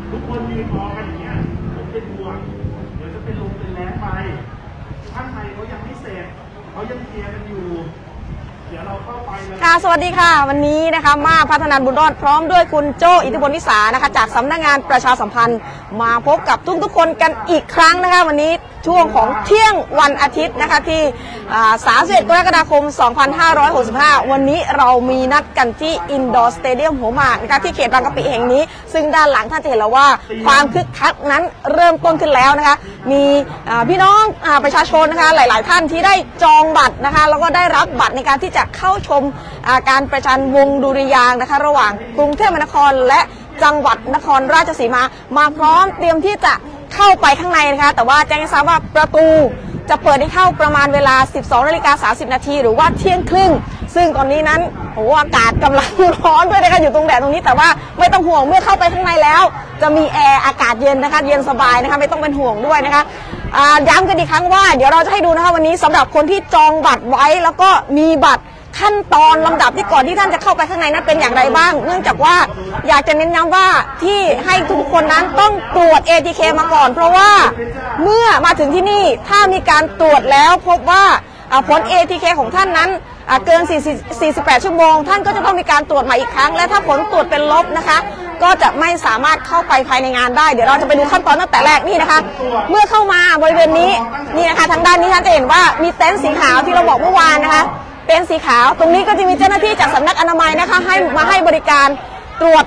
ทุกคนยืนมองกันอย่างเงี้ยผมเป็นห่วงเดี๋ยวจะเป็นลมเป็นแรงไปข้างในเขายังไม่เสร็จเขายังเคลียร์กันอยู่เดี๋ยวเราเข้าไปเลยสวัสดีค่ะวันนี้นะคะมาพัฒนาบุญรอดพร้อมด้วยคุณโจอิทธิพลวิสานะคะจากสำนักงานประชาสัมพันธ์มาพบกับทุกคนกันอีกครั้งนะคะวันนี้ช่วงของเที่ยงวันอาทิตย์นะคะที่31 กรกฎาคม 2565 วันนี้เรามีนัดกันที่อินดอร์สเตเดียมหัวหมากนะคะที่เขตบางกะปิแห่งนี้ซึ่งด้านหลังท่านจะเห็นแล้วว่าความคึกคักนั้นเริ่มต้นขึ้นแล้วนะคะมีพี่น้องประชาชนนะคะหลายๆท่านที่ได้จองบัตรนะคะแล้วก็ได้รับบัตรในการที่จะเข้าชมการประชันวงดุริยางค์นะคะระหว่างกรุงเทพมหานครและจังหวัดนครราชสีมาพร้อมเตรียมที่จะเข้าไปข้างในนะคะแต่ว่าแจ้งให้ทราบว่าประตูจะเปิดให้เข้าประมาณเวลา 12:30 นาทีหรือว่าเที่ยงครึ่งซึ่งตอนนี้นั้นอากาศกำลังร้อนด้วยนะคะอยู่ตรงแดดตรงนี้แต่ว่าไม่ต้องห่วงเมื่อเข้าไปข้างในแล้วจะมีแอร์อากาศเย็นนะคะเย็นสบายนะคะไม่ต้องเป็นห่วงด้วยนะคะย้ำกันอีกครั้งว่าเดี๋ยวเราจะให้ดูนะคะวันนี้สำหรับคนที่จองบัตรไว้แล้วก็มีบัตรขั้นตอนลำดับที่ก่อนที่ท่านจะเข้าไปข้างในนั้นเป็นอย่างไรบ้างเนื่องจากว่าอยากจะเน้นย้ำว่าที่ให้ทุกคนนั้นต้องตรวจ ATK มาก่อนเพราะว่าเมื่อมาถึงที่นี่ถ้ามีการตรวจแล้วพบว่าผล ATK ของท่านนั้นเกิน48 ชั่วโมงท่านก็จะต้องมีการตรวจใหม่อีกครั้งและถ้าผลตรวจเป็นลบนะคะก็จะไม่สามารถเข้าไปภายในงานได้เดี๋ยวเราจะไปดูขั้นตอนตั้งแต่แรกนี่นะคะเมื่อเข้ามาบริเวณนี้นี่นะคะทางด้านนี้ท่านจะเห็นว่ามีเต็นท์สีขาวที่เราบอกเมื่อวานนะคะเต็นท์สีขาวตรงนี้ก็จะมีเจ้าหน้าที่จากสำนักอนามัยนะคะให้บริการตรวจ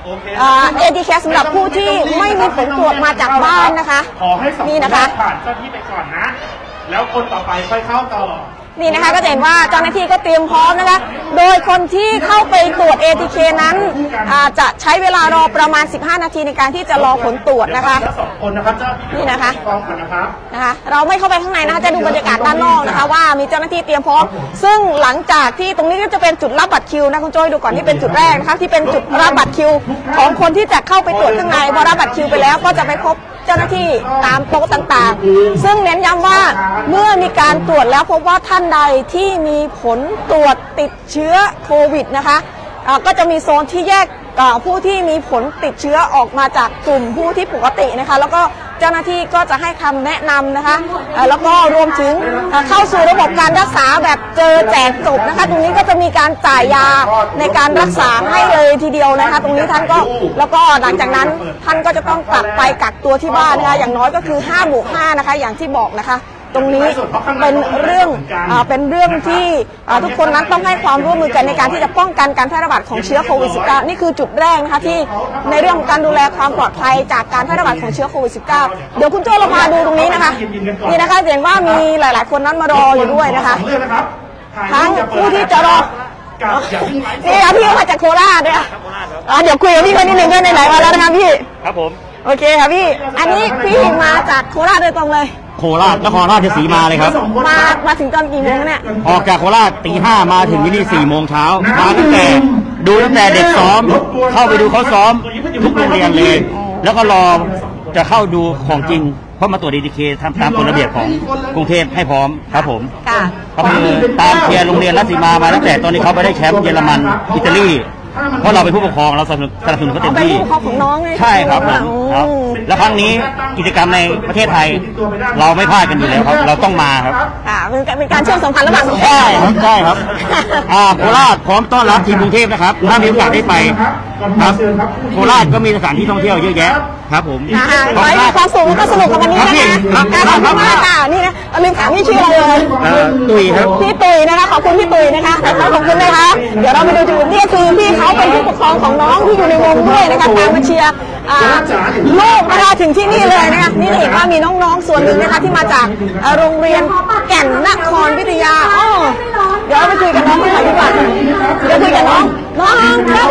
ATK สำหรับผู้ที่ไม่มีผลตรวจมาจากบ้านนะคะนี่นะคะผ่านเจ้าที่ไปก่อนนะแล้วคนต่อไปค่อยเข้าต่อนี่นะคะก็จะเห็นว่าเจ้าหน้าที่ก็เตรียมพร้อมนะคะโดยคนที่เข้าไปตรวจ ATK นั้นจะใช้เวลารอประมาณ15 นาทีในการที่จะรอผลตรวจนะคะนี่นะคะเราไม่เข้าไปข้างในนะคะจะดูบรรยากาศด้านนอกนะคะว่ามีเจ้าหน้าที่เตรียมพร้อมซึ่งหลังจากที่ตรงนี้ก็จะเป็นจุดรับบัตรคิวนะคุณโจ้ดูก่อนที่เป็นจุดแรกนะคะที่เป็นจุดรับบัตรคิวของคนที่จะเข้าไปตรวจข้างในพอรับบัตรคิวไปแล้วก็จะไปพบเจ้าหน้าที่ตามโต๊ะต่างๆซึ่งเน้นย้ำว่าเมื่อมีการตรวจแล้วพบว่าท่านใดที่มีผลตรวจติดเชื้อโควิดนะคะก็จะมีโซนที่แยกผู้ที่มีผลติดเชื้อออกมาจากกลุ่มผู้ที่ปกตินะคะแล้วก็เจ้าหน้าที่ก็จะให้คำแนะนำนะคะแล้วก็รวมถึงเข้าสู่ระบบการรักษาแบบเจอแจกจบนะคะตรงนี้ก็จะมีการจ่ายยาในการรักษาให้เลยทีเดียวนะคะตรงนี้ท่านก็แล้วก็หลังจากนั้นท่านก็จะต้องกลับไปกักตัวที่บ้านนะคะอย่างน้อยก็คือ5+5นะคะอย่างที่บอกนะคะตรงนี้เป็นเรื่องที่ทุกคนนั้นต้องให้ความร่วมมือกันในการที่จะป้องกันการแพร่ระบาดของเชื้อโควิด -19 นี่คือจุดแรกนะคะที่ในเรื่องของการดูแลความปลอดภัยจากการแพร่ระบาดของเชื้อโควิด -19 เดี๋ยวคุณโจ้เรามาดูตรงนี้นะคะนี่นะคะเห็นว่ามีหลายๆคนนั้นมารออยู่ด้วยนะคะทั้งผู้ที่จะรอนี่นะพี่มาจากโคราชด้วยเดี๋ยวคุยกับพี่คนนิดหนึ่งด้วยไหนๆมาแล้วนะคะพี่ครับผมโอเคค่ะพี่อันนี้พี่มาจากโคราชโดยตรงเลยโคราชนครราชสีมาเลยครับมาถึงตอนกี่โมงเนี่ยออกจากโคราชตี 5มาถึงที่นี่4 โมงเช้ามาตั้งแต่เด็กซ้อมเข้าไปดูเขาซ้อมทุกโรงเรียนเลยแล้วก็รอจะเข้าดูของจริงเพราะมาตรวจ ATK ทำตามกฎระเบียบของกรุงเทพให้พร้อมครับผมก็คือตามเชียร์โรงเรียนราชสีมาตั้งแต่ตอนนี้เขาไปได้แชมป์เยอรมันอิตาลีเพราะเราเป็นผู้ปกครองเราสนับสนุนเขาเต็มที่ของน้องไงใช่ครับครับแล้วครั้งนี้กิจกรรมในประเทศไทยเราไม่พลาดกันอยู่แล้วครับเราต้องมาครับเป็นการเชื่อมสัมพันธ์ระหว่างประเทศใช่ครับโคราชพร้อมต้อนรับทีมกรุงเทพนะครับถ้ามีโอกาสได้ไปครับโคราชก็มีสถานที่ท่องเที่ยวเยอะแยะครับผมความสุขก็สนุกกับวันนี้นะคะขอบคุณมากค่ะนี่นะลืมถามพี่ชื่ออะไรเลยตุยครับพี่ตุยนะคะขอบคุณพี่ตุยนะคะขอบคุณนะคะเดี๋ยวเราไปดูจุดนี้คือพี่เขาเป็นผู้ปกครองของน้องที่อยู่ในวงด้วยนะคะตามมาเชียร์ลูกนะคะถึงที่นี่เลยนะคะนี่เห็นว่ามีน้องๆส่วนหนึ่งนะคะที่มาจากโรงเรียนแก่นนครวิทยาเดี๋ยวเราไปคุยกับน้องกันหน่อยดีกว่าเดี๋ยวคุยกับน้องครับ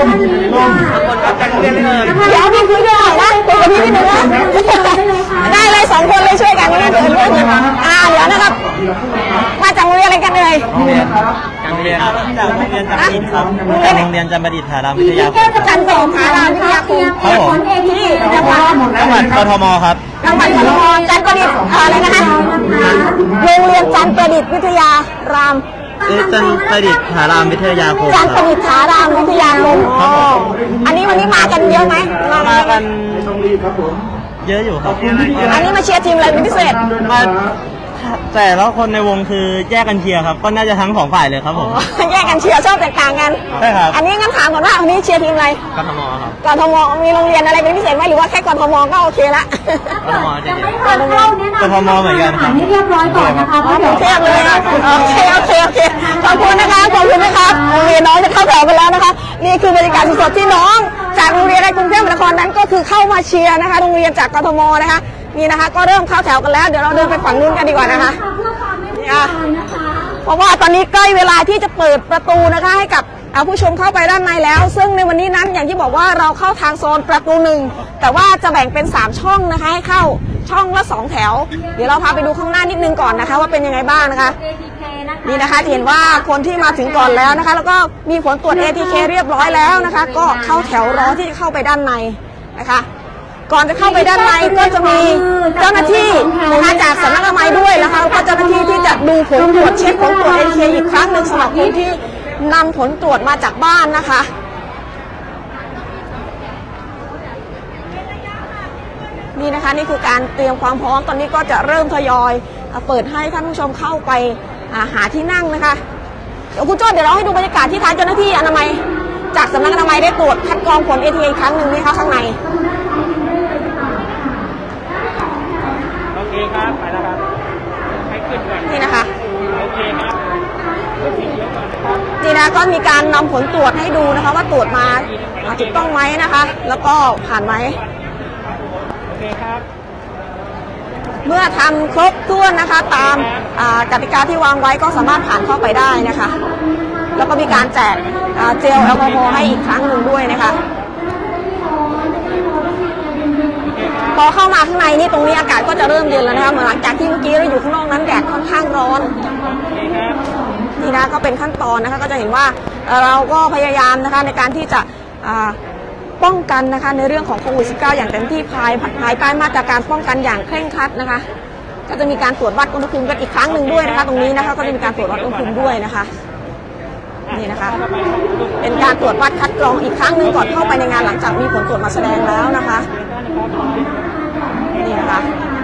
เดี๋ยวพี่คุยด้วยนะคุยกับพี่นิดนึงนะได้เลย2 คนเลยช่วยกันนี่เดี๋ยวเดี๋ยวนะครับมาจากโรงเรียนอะไรกันเลยโรงเรียนจากโรงเรียนจำปิดครับโรงเรียนจำประดิษฐารามวิทยาคมจันทร์สารามวิทยาคมครับผมที่จังหวัดกทมครับจังหวัดกทมจันทร์ประดิษฐ์อะไรนะคะโรงเรียนจันทร์ประดิษฐ์วิทยารามจันทร์ประดิษฐารามวิทยาคมจันทร์ประดิษฐารามวิทยาคมอันนี้วันนี้มากันเยอะไหมมากันครับผมเยอะอยู่ครับอันนี้มาเชียร์ทีมอะไรเป็นพิเศษแต่แล้วคนในวงคือแยกกันเชียร์ครับก็น่าจะทั้ง2ฝ่ายเลยครับผมแยกกันเชียร์ชอบแตกต่างกันใช่ครับอันนี้งั้นถามก่อนว่าอันนี้เชียร์ทีมอะไรกทมครับกทมมีโรงเรียนอะไรเป็นพิเศษไหมหรือว่าแค่กทมก็โอเคละกทมจะเยอะกทมเหมือนกันให้เรียบร้อยก่อนนะคะเพราะกเดี๋รุยวงเทพเลยนะโอเคขอบคุณนะคะขอบคุณนะคะโรงเรียนน้องจะเข้าแถวกันแล้วนะคะนี่คือบรรยากาศสดๆที่น้องจากโรงเรียนในกรุงเทพมหานครนั้นก็คือเข้ามาเชียร์นะคะโรงเรียนจากกทมนะคะนี่นะคะก็เริ่มเข้าแถวกันแล้วเดี๋ยวเราเดินไปฝั่งนู้นกันดีกว่านะคะเพื่อความไม่วุ่นวายนะคะเพราะว่าตอนนี้ใกล้เวลาที่จะเปิดประตูนะคะให้กับผู้ชมเข้าไปด้านในแล้ว ซึ่งในวันนี้นั้นอย่างที่บอกว่าเราเข้าทางโซนประตู1แต่ว่าจะแบ่งเป็น3ช่องนะคะให้เข้าช่องละ2แถวเดี๋ยวเราพาไปดูข้างหน้านิดนึงก่อนนะคะว่าเป็นยังไงบ้างนะคะ ATK นะคะนี่นะคะจะเห็นว่าคนที่มาถึงก่อนแล้วนะคะแล้วก็มีผลตรวจ ATK เรียบร้อยแล้วนะคะก็เข้าแถวรอที่จะเข้าไปด้านในนะคะก่อนจะเข้าไปด้านในก็จะมีเจ้าหน้าที่นะคะจากสำนักอนามัยด้วยนะคะแล้วก็เจ้าหน้าที่ที่จะดูผลตรวจเช็คผลตรวจ ATK อีกครั้งหนึ่งสำหรับคนที่นำผลตรวจมาจากบ้านนะคะนี่นะคะนี่คือการเตรียมความพร้อมตอนนี้ก็จะเริ่มทยอยเปิดให้ท่านผู้ชมเข้าไปหาที่นั่งนะคะเดี๋ยวคุณโจ้เดี๋ยวเราให้ดูบรรยากาศที่ทางเจ้าหน้าที่อนามัยจากสำนักอนามัยได้ตรวจคัดกรองผล ATK อีกครั้งหนึ่งนี่ค่ะข้างในโอเคครับไปแล้วครับให้ขึ้นก่อนนี่นะคะโอเคครับนี่นะก็มีการนำผลตรวจให้ดูนะคะว่าตรวจมาถูกต้องไหมนะคะ แล้วก็ผ่านไหมโอเคครับเมื่อทำครบถ้วนนะคะตามกติกาที่วางไว้ก็สามารถผ่านเข้าไปได้นะคะ แล้วก็มีการแจกเจลแอลกอฮอล์ให้อีกครั้งหนึ่งด้วยนะคะพอเข้ามาข้างในนี่ตรงนี้อากาศก็จะเริ่มเย็นแล้วนะคะเหมือนหลังจากที่เมื่อกี้เราอยู่ข้างนอกนั้นแดดค่อนข้างร้อนนี่นะก็เป็นขั้นตอนนะคะก็จะเห็นว่าเราก็พยายามนะคะในการที่จะป้องกันนะคะในเรื่องของโควิด -19 อย่างเต็มที่ภายใต้มาตรการป้องกันอย่างเคร่งครัดนะคะก็จะมีการตรวจวัดอุณหภูมิกันอีกครั้งหนึ่งด้วยนะคะตรงนี้นะคะก็จะมีการตรวจวัดอุณหภูมิด้วยนะคะนี่นะคะเป็นการตรวจวัดคัดกรองอีกครั้งหนึ่งก่อนเข้าไปในงานหลังจากมีผลตรวจมาแสดงแล้วนะคะนี่นะคะ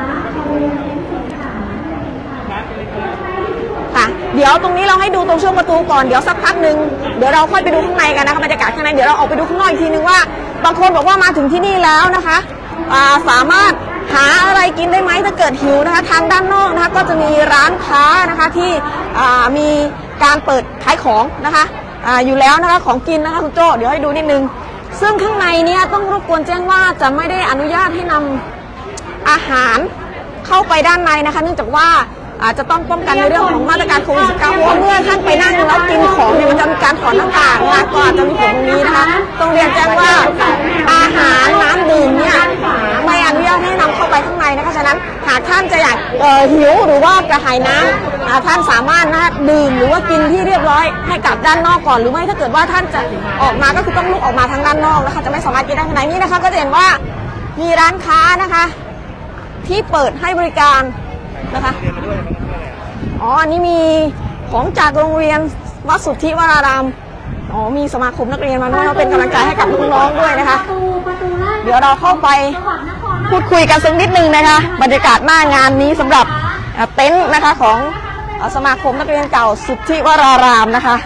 ค่ะเดี๋ยวตรงนี้เราให้ดูตรงช่วงประตูก่อนเดี๋ยวสักพักหนึ่งเดี๋ยวเราค่อยไปดูข้างในกันนะคะบรรยากาศข้างในเดี๋ยวเราออกไปดูข้างนอกอีกทีนึงว่าบางคนบอกว่ามาถึงที่นี่แล้วนะคะสามารถหาอะไรกินได้ไหมถ้าเกิดหิวนะคะทางด้านนอกนะคะก็จะมีร้านค้านะคะที่มีการเปิดขายของนะคะอยู่แล้วนะคะของกินนะคะคุณโจ้เดี๋ยวให้ดูนิดนึงซึ่งข้างในเนี่ยต้องรบกวนแจ้งว่าจะไม่ได้อนุญาตให้นำอาหารเข้าไปด้านในนะคะเนื่องจากว่าอาจจะต้องป้องกันในเรื่องของมาตรการโควิด -19 เพราะเมื่อท่านไปนั่งแล้วกินของเนี่ยมันจะมีการถอดหน้ากากนะก็อาจจะมีผลตรงนี้นะคะต้องเรียนแจ้งว่าอาหารน้ำดื่มเนี่ยไม่อนุญาตให้นำเข้าไปข้างในนะคะฉะนั้นหากท่านจะอยากหิวหรือว่ากระหายน้ำท่านสามารถนะคะดื่มหรือว่ากินที่เรียบร้อยให้กลับด้านนอกก่อนหรือไม่ถ้าเกิดว่าท่านจะออกมาก็คือต้องลุกออกมาทางด้านนอกนะคะจะไม่สามารถกินได้ข้างในนี้นะคะก็จะเห็นว่ามีร้านค้านะคะที่เปิดให้บริการนะคะอ๋ออันนี้มีของจากโรงเรียนวัดสุทธิวรารามอ๋อมีสมาคมนักเรียนมาด้วยเป็นกำลังใจให้กับน้องๆด้วยนะคะเดี๋ยวเราเข้าไปพูดคุยกันสักนิดนึงนะคะบรรยากาศหน้างานนี้สำหรับเต็นท์นะคะของสมาคมนักเรียนเก่าสุทธิวรารามนะคะ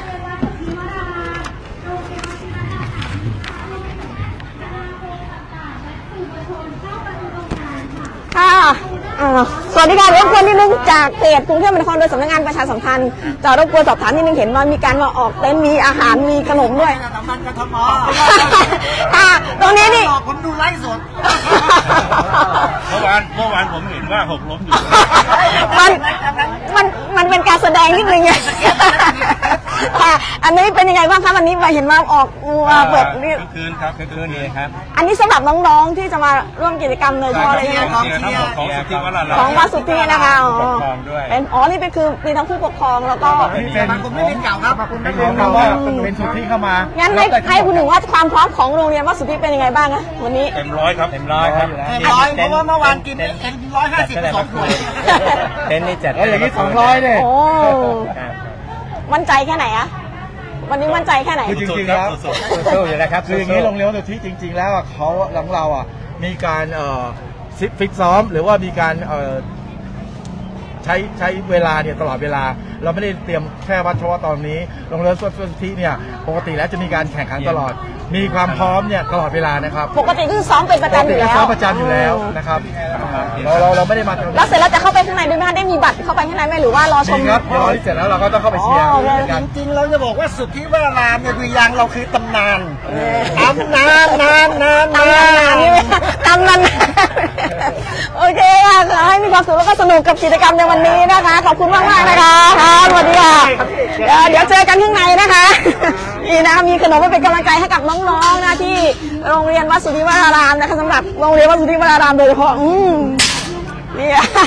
ค่ะสวัสดีค่ะรบกวนนิดนึงจากเพจกรุงเทพมหานครโดยสำนักงานประชาสัมพันธ์จะรบกวนสอบถามนิดนึงเห็นว่ามีการมาออกเต็นท์มีอาหารมีขนมด้วยสัมพันธ์กทมค่ะตรงนี้นี่ผมดูไลฟ์สดเมื่อวานผมเห็นว่าหกล้มอยู่มันเป็นการแสดงนิดนึงไงอันนี้เป็นยังไงบ้างคะวันนี้เห็นว่าออกเปิดคืนครับคืนนี้ครับอันนี้สำหรับน้องๆที่จะมาร่วมกิจกรรมเลยเฉพาะเลยนะของวัดสุทธินะคะเป็นนี่เป็นคือมีทั้งผู้ปกครองแล้วก็ผมไม่เป็นเก่าครับเป็นของเราว่าเป็นสุทธิเข้ามางั้นให้คุณหนึ่งว่าความพร้อมของโรงเรียนวัดสุทธิเป็นยังไงบ้างคะวันนี้เต็มร้อยครับเต็มร้อยเพราะว่าเมื่อวานกิน150 2 ขวดเต็นท์นี่จัดอย่างนี้200เนี่ยโอ้มั่นใจแค่ไหนอะวันนี้มั่นใจแค่ไหนคือจริงๆแล้วสู้อยู่แล้วครับคืออย่างนี้โรงเรียนวัดสุทธิจริงๆแล้วเขาหลังเรามีการฟิกซ้อมหรือว่ามีการใช้เวลาเนี่ยตลอดเวลาเราไม่ได้เตรียมแค่วัดเฉพาะตอนนี้โรงเรียนสวนสุทธิเนี่ยปกติแล้วจะมีการแข่งขันตลอดมีความพร้อมเนี่ยตลอดเวลานะครับปกติคือซ้อมเป็นประจำอยู่แล้วซ้อมประจำอยู่แล้วนะครับเราไม่ได้มาแล้วเสร็จแล้วจะเข้าไปข้างในด้วยไหมคะได้มีบัตรเข้าไปข้างในไหมหรือว่ารอชมครับพอที่เสร็จแล้วเราก็ต้องเข้าไปเชียร์จริงๆเราจะบอกว่าสุทธิวรารามเนี่ยคือยังเราคือตำนานตำนานโอเคค่ะขอให้มีความสุขแล้วก็สนุกกับกิจกรรมในวันนี้นะคะขอบคุณมากๆนะคะครับสวัสดีค่ะเดี๋ยวเจอกันข้างในนะคะนี่นะมีขนมไปเป็นกำลังใจให้กับน้องๆนะที่โรงเรียนวัดสุทธิวรารามนะคะสำหรับโรงเรียนวัดสุทธิวรารามโดยเฉพาะนี่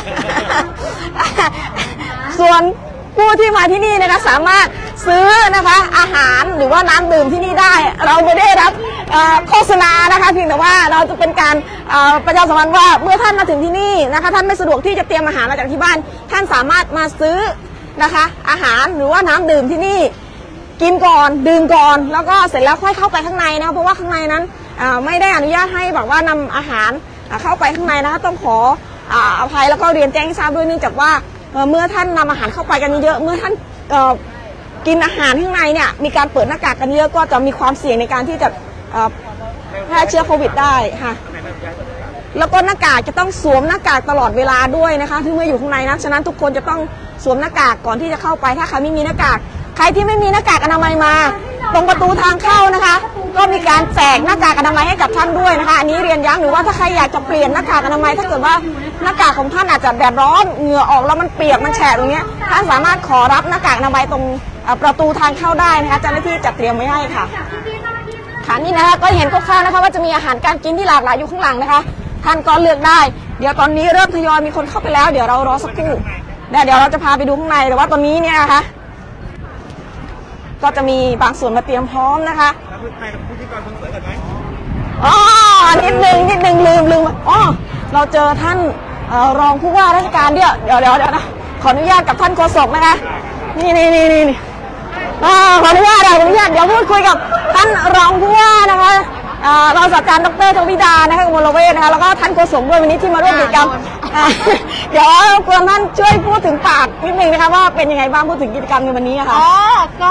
ส่วนผู้ที่มาที่นี่นะคะสามารถซื้อนะคะอาหารหรือว่าน้ำดื่มที่นี่ได้เราไม่ได้รับโฆษณานะคะเพียงแต่ว่าเราจะเป็นการประชาสัมพันธ์ว่าเมื่อท่านมาถึงที่นี่นะคะท่านไม่สะดวกที่จะเตรียมอาหารมาจากที่บ้านท่านสามารถมาซื้อนะคะอาหารหรือว่าน้ำดื่มที่นี่กินก่อนดื่มก่อนแล้วก็เสร็จแล้วค่อยเข้าไปข้างในนะคะเพราะว่าข้างในนั้นไม่ได้อนุญาตให้แบบว่านำอาหารเข้าไปข้างในนะคะต้องขออภัยแล้วก็เรียนแจ้งให้ทราบด้วยเนื่องจากว่าเมื่อท่านนำอาหารเข้าไปกันเยอะเมื่อท่านกินอาหารข้างในเนี่ยมีการเปิดหน้ากากกันเยอะก็จะมีความเสี่ยงในการที่จะแพร่เชื้อโควิดได้ค่ะแล้วก็หน้ากากจะต้องสวมหน้ากากตลอดเวลาด้วยนะคะที่เมื่ออยู่ข้างในนะฉะนั้นทุกคนจะต้องสวมหน้ากากก่อนที่จะเข้าไปถ้าใครไม่มีหน้ากากใครที่ไม่มีหน้ากากอนามัยมาตรงประตูทางเข้านะคะก็มีการแจกหน้ากากอนามัยให้กับท่านด้วยนะคะอันนี้เรียนย้ำหรือว่าถ้าใครอยากจะเปลี่ยนหน้ากากอนามัยถ้าเกิดว่าหน้ากากของท่านอาจจะแดดร้อนเหงื่อออกแล้วมันเปียกมันแฉะตรงนี้ท่านสามารถขอรับหน้ากากอนามัยตรงประตูทางเข้าได้นะคะเจ้าหน้าที่จัดเตรียมไว้ให้ค่ะค่ะนี่นะคะก็เห็นคร่าวๆนะคะว่าจะมีอาหารการกินที่หลากหลายอยู่ข้างหลังนะคะท่านก็เลือกได้เดี๋ยวตอนนี้เริ่มทยอยมีคนเข้าไปแล้วเดี๋ยวเรารอสักครู่เดี๋ยวเราจะพาไปดูข้างในแต่ว่าตอนนี้เนี่ยนะคะก็จะมีบางส่วนมาเตรียมพร้อมนะคะนิดนึงลืมอ๋อเราเจอท่านรองผู้ว่าราชการเดี๋ยวนะขออนุญาตกับท่านโฆษกนะคะนี่ขออนุญาตเดี๋ยวพูดคุยกับท่านรองผู้ว่านะคะรองศาสตราจารย์ดร.ทวิดานะคะกมลเวชนะคะแล้วก็ท่านโฆษกด้วยวันนี้ที่มาร่วมกิจกรรมเดี๋ยวควรท่านช่วยพูดถึงปากนิดนึงนะคะว่าเป็นยังไงบ้างพูดถึงกิจกรรมในวันนี้ค่ะก็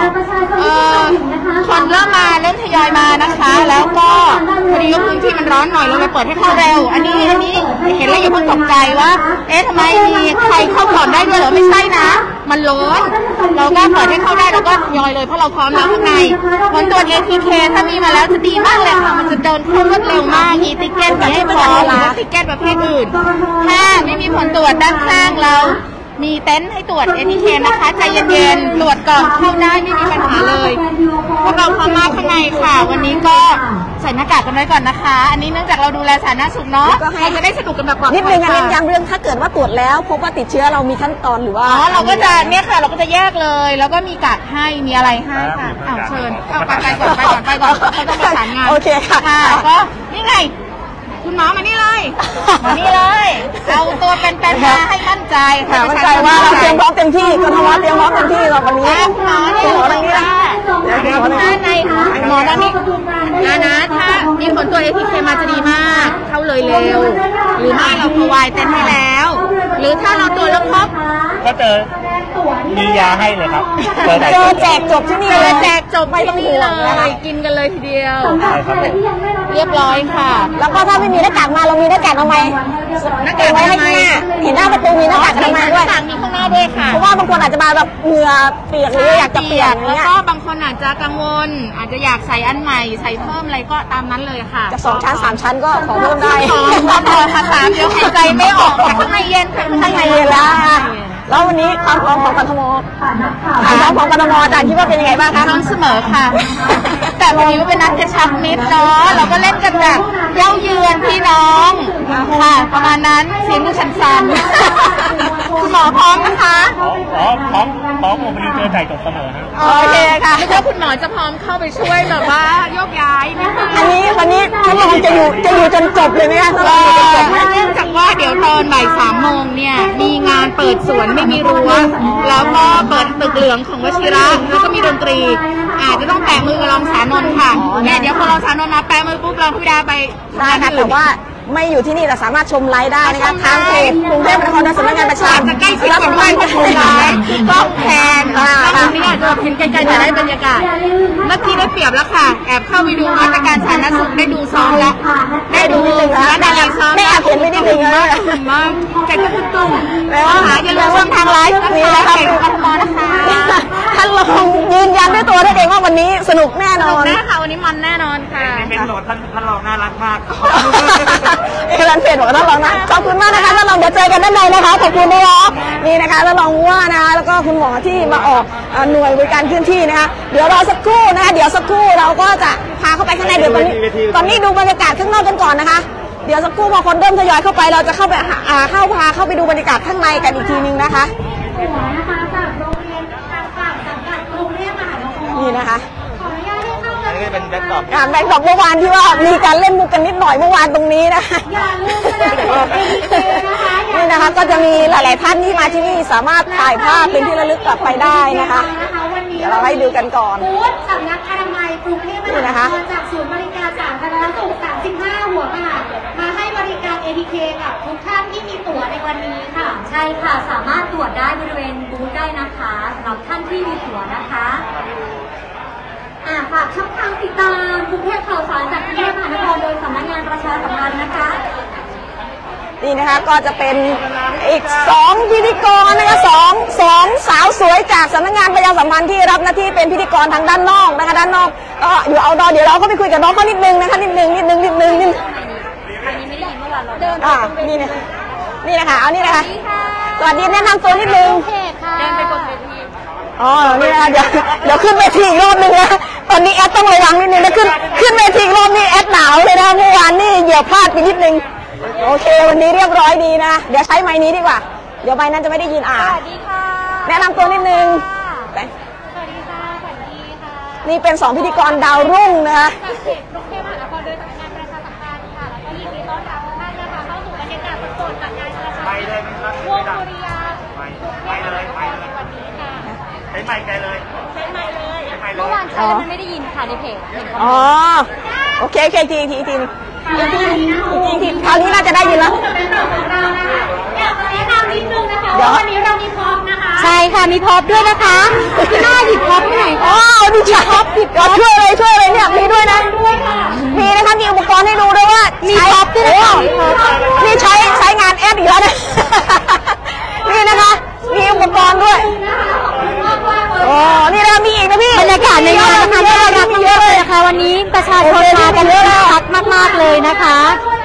คนเริ่มทยอยมานะคะแล้วก็พอดีก็พื้นที่มันร้อนหน่อยเราเลยเปิดให้เข้าเร็วอันนี้เห็นแล้วอย่าเพิ่งตกใจว่าทำไมมีใครเข้าก่อนได้ด้วยเหรอไม่ใช่นะมันร้อนเราก็เปิดให้เข้าได้เราก็ทยอยเลยเพราะเราพร้อมแล้วข้างในผลตรวจ ATK ถ้ามีมาแล้วจะดีมากเลยค่ะมันจะเดินเข้ารวดเร็วมากอีติเกตมีให้พร้อมหรือว่าติเกตประเภทอื่นถ้าไม่มีผลตรวจด้านข้างเรามีเต็นท์ให้ตรวจ ATK นะคะใจเย็นๆตรวจก่อนเข้าได้ไม่มีปัญหาเลยพวกเราพร้อมมากข้างในค่ะวันนี้ก็ใส่หน้ากากกันไว้ก่อนนะคะอันนี้เนื่องจากเราดูแลสาธารณสุขเนาะเราจะได้สนุกกันแบบปลอดภัยนิดนึงเน้นย้ำเรื่องถ้าเกิดว่าตรวจแล้วพบว่าติดเชื้อเรามีขั้นตอนหรือว่าเราก็จะเนี่ยค่ะเราก็จะแยกเลยแล้วก็มีกักให้มีอะไรให้ค่ะเชิญไปก่อนเขาต้องประสานงานโอเคค่ะก็นี่ไงคุณหมอมานี่เลยเอาตัวเป็นๆมาให้มั่นใจค่ะมั่นใจว่าเราเตรียมพร้อมเต็มที่กทมเตรียมพร้อมเต็มที่วันนี้หมอตรงนี้ละถ้าในหมอตรงนี้นะถ้ามีผลตัว ATK มาจะดีมากเข้าเลยเร็วหรือไม่เราพรอไวเต็นให้แล้วหรือถ้าเราตัวแล้วครบก็เจอมียาให้เลยครับเจอแจกจบที่นี่เลยแจกจบไม่ต้องห่วงเลยกินกันเลยทีเดียวเรียบร้อยค่ะแล้วก็ถ้าไม่มีหน้ากากมาเรามีหน้ากากอนามัยหน้ากากไว้ให้ข้างหน้าเห็นหน้าประตูมีหน้ากากอนามัยด้วยมีข้างหน้าด้วยค่ะเพราะว่าบางคนอาจจะมาแบบเหงื่อเปียกหรืออยากจะเปียกแล้วก็บางคนอาจจะกังวลอาจจะอยากใส่อันใหม่ใส่เพิ่มอะไรก็ตามนั้นเลยค่ะจะ2 ชั้น 3 ชั้นก็ขอเพิ่มได้พอค่ะ3เดี๋ยวหายใจไม่ออกข้างในเย็นแล้วแล้ววันนี้ความพร้อมของกทมอาจารย์คิดว่าเป็นยังไงบ้างคะพร้อมเสมอค่ะแต่วันนี้เป็นนัดกระชับมิตรเนาะเราก็เล่นกันแบบเย้าเยือนพี่น้องค่ะประมาณนั้นเสียงดูชันๆคุณหมอพร้อมนะคะพร้อมผมวันนี้เจอไก่จบเสมอฮะโอเคค่ะไม่ใช่คุณหมอจะพร้อมเข้าไปช่วยแบบว่าโยกย้ายวันนี้ท่านรองจะอยู่จนจบเลยไหมคะเนื่องจากว่าเดี๋ยวตอนบ่าย3 โมงเนี่ยมีงานเปิดสวนไม่มีรั้วแล้วก็เปิดตึกเหลืองของวชิระแล้วก็มีดนตรีอาจจะต้องแปะมือกับรองสานนท์ค่ะเนี่ยเดี๋ยวพอรองสานนท์มาแปะมือปุ๊บรองพิดาไปได้ค่ะแต่ว่าไม่อยู่ที่นี่แต่สามารถชมไลฟ์ได้นะคะทางเพจกรุงเทพมหานครโดยสำนักงานประชาจะใกล้ชิดกับบ้านก็ชมได้ก็แพนตรงนี้อาจจะเห็นไกลๆจะได้บรรยากาศเมื่อกี้ได้เปรียบแล้วค่ะแอบเข้าไปดูมาตรการสาธารณสุขได้ดูซ้อมแล้วได้ดูแล้วดาราซ้อมไม่แอบเห็นไม่ได้ถึงเลยมากใจก็ตุ้มๆแล้วหาอย่าลืมช่องทางไลฟ์นี้นะคะเพจกทมนะคะท่านรองยืนยันด้วยตัวท่านเองว่าวันนี้สนุกแน่นอนแน่ค่ะวันนี้มันแน่นอนค่ะเป็นโหลดท่านรองน่ารักมากเอกลันเพจบอกท่านรองนะขอบคุณมากนะคะท่านรองเดี๋ยวเจอกันด้านในนะคะขอบคุณนะคะนี่นะคะท่านรองว่านะคะแล้วก็คุณหมอที่มาออกหน่วยบริการเคลื่อนที่นะคะเดี๋ยวรอสักครู่นะคะเดี๋ยวสักครู่เราก็จะพาเข้าไปข้างในเดี๋ยวตอนนี้ดูบรรยากาศข้างนอกกันก่อนนะคะเดี๋ยวสักครู่พอคนเริ่มทยอยเข้าไปเราจะเข้าไปเข้าไปดูบรรยากาศข้างในกันอีกทีนึงนะคะนี่นะคะนี่เป็นแบ็คดรอปแบงค์ดอกเมื่อวานที่ว่ามีการเล่นมุกกันนิดหน่อยเมื่อวานตรงนี้นะคะนี่นะคะก็จะมีหลายๆท่านที่มาที่นี่สามารถถ่ายภาพเป็นที่ระลึกกลับไปได้นะคะเดี๋ยวเราให้ดูกันก่อนบูธสำนักอนามัยกรุงเทพมหานครจากศูนย์บริการสาธารณสุข35 หัวหมากมาให้บริการ ATK กับทุกท่านที่มีตั๋วในวันนี้ค่ะใช่ค่ะสามารถตรวจได้บริเวณบูธได้นะคะสำหรับท่านที่มีตั๋วนะคะฝากช่องทางติดตามกรุงเทพข่าวสารจากกรุงเทพมหานครโดยสำนักงานประชาสัมพันธ์นะคะนี่นะคะก็จะเป็นอีก2พิธีกรนะคะสองสาวสวยจากสำนักงานประชาสัมพันธ์ที่รับหน้าที่เป็นพิธีกรทางด้านนอกนะคะด้านนอกก็อยู่เอาดอเดี๋ยวเราเข้าไปคุยกับน้องเขานิดนึงนะคะนิดนึงนี่นะคะเอานี่นะคะสวัสดีแนะนำตัวนิดนึงเดินไปกดเวทีอ๋อนี่นะคะเดี๋ยวขึ้นเวทีอีกรอบนึงนะตอนนี้แอดต้องระวังนิดนึงนะขึ้นเวทีอีกรอบนี้แอดหนาวเลยนะเมื่อวานนี่เหยียบพลาดไปนิดนึงโอเควันนี้เรียบร้อยดีนะเดี๋ยวใช้ไมค์นี้ดีกว่าเดี๋ยวไมค์นั้นจะไม่ได้ยินสวัสดีค่ะแนะนำตัวนิดนึงสวัสดีค่ะสวัสดีค่ะนี่เป็น2พิธีกรดาวรุ่งนะคะจากเพจกรุงเทพมหานครโดยสำนักงานประชาสัมพันธ์ค่ะแล้วก็ยินดีต้อนรับทุกท่านนะคะเข้าสู่บรรยากาศสดๆจากงานประชาสัมพันธ์วงดุริยางค์ไปเลยวันนี้ค่ะใช้ไมค์ไกลเลยเมื่อวานใช้มันไม่ได้ยินค่ะในเพจอ๋อโอเคทีคราวนี้น่าจะได้ยินแล้วอยากจะแนะนำนิดนึงนะคะว่าวันนี้เรามีพร็อพนะคะใช่ค่ะมีพร็อพด้วยนะคะพี่หน้าหยิบพร็อพที่ไหนอ๋อมีพร็อพช่วยอะไรเนี่ยมีด้วยนะมีนะคะมีอุปกรณ์ให้ดูด้วยว่ามีพร็อพด้วยนะคะนี่ใช้งานแอปอีกแล้วนะนี่นะคะมีอุปกรณ์ด้วยโอ้นี่นะมีอีกนะพี่บรรยากาศในงานนะคะน่ารักมากเลยนะคะวันนี้ประชาชนมากันเยอะคักมากๆเลยนะคะ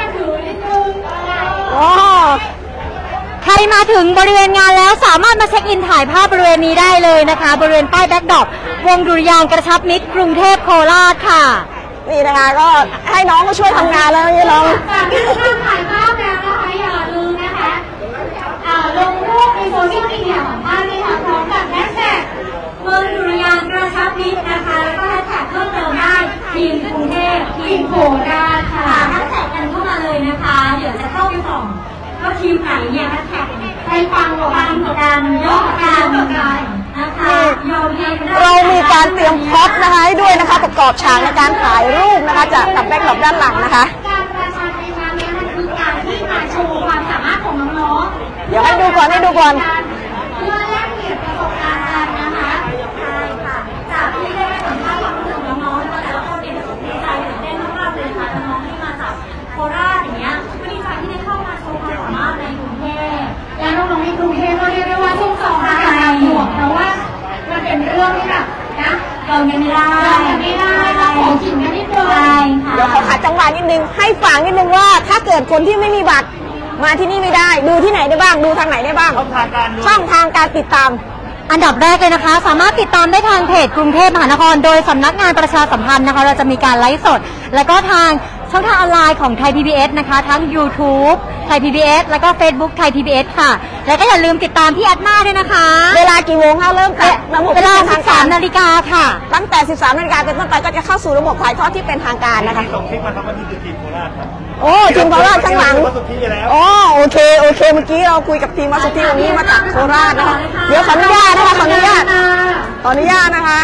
โอ้ใครมาถึงบริเวณงานแล้วสามารถมาเช็คอินถ่ายภาพบริเวณนี้ได้เลยนะคะบริเวณป้ายแบ็คดรอปวงดุริยางค์กระชับมิตรกรุงเทพโคราชค่ะนี่นะคะก็ให้น้องมาช่วยทำงานแล้วนี่น้องถ่ายภาพแล้วนะคะอย่าลืมนะคะลงรูปในโซเชียลมีเดียของท่านเลยค่ะพร้อมกับแฮชแท็กเมืองดุริยางค์กระชับมิตรนะคะแล้วก็แฮชแท็กเพิ่มเติมได้ทีมกรุงเทพทีมโคราชค่ะแฮชแท็กกันเข้ามาเลยนะคะเดี๋ยวจะเข้าไปส่องว่าทีมไหนเนี่ยแฮชแท็กไปฟังกันยกกันนะคะเรามีการเตรียมพร็อพนะคะให้ด้วยนะคะประกอบฉากในการถ่ายรูปนะคะจากกับแบ็คดรอปด้านหลังนะคะการประชันในครั้งนี้มันคือการที่มาโชว์ความสามารถของน้องๆเดี๋ยวให้ดูก่อนเพื่อแลกเปลี่ยนประสบการณ์กันนะคะใช่ค่ะจากที่ได้สัมภาษณ์ความรู้สึกน้องๆแต่ละคนเนี่ยดีใจตื่นเต้นมากๆเลยค่ะน้องๆที่มาจากโคราชอย่างเงี้ยก็ดีใจที่ได้เข้ามาโชว์ความสามารถในกรุงเทพและน้องๆในกรุงเทพก็เรียกได้ว่าช่วงสองอาการหน่วงเพราะว่ามันเป็นเรื่องที่แบบนะเรายังไม่ได้ของจริงกันนิดนึงเดี๋ยวขอขัดจังหวะนิดนึงให้ฟังนิดนึงว่าถ้าเกิดคนที่ไม่มีบัตรมาที่นี่ไม่ได้ดูที่ไหนได้บ้างดูทางไหนได้บ้างช่องทางการติดตามอันดับแรกเลยนะคะสามารถติดตามได้ทางเพจกรุงเทพมหานครโดยสำนักงานประชาสัมพันธ์นะคะเราจะมีการไลฟ์สดแล้วก็ทางช่องทางออนไลน์ของไทย PBS นะคะทั้ง YouTube ไทย PBS แล้วก็ Facebook ไทย PBS ค่ะแล้วก็อย่าลืมติดตามพี่แอดมาด้วยนะคะเวลากี่โมงคะเริ่มแต่เวลา 13 นาฬิกาค่ะตั้งแต่ 13 นาฬิกาเป็นต้นไปก็จะเข้าสู่ระบบถ่ายทอดที่เป็นทางการนะคะส่งคลิปมาทำวันที่จุดจีนโคราชครับโอ้ทีมโคราชข้างหลังอ๋อโอเคเมื่อกี้เราคุยกับทีมวัดสุทธิวันนี้มาจากโคราชนะคะเดี๋ยวขออนุญาตนะคะขออนุญาตนะคะ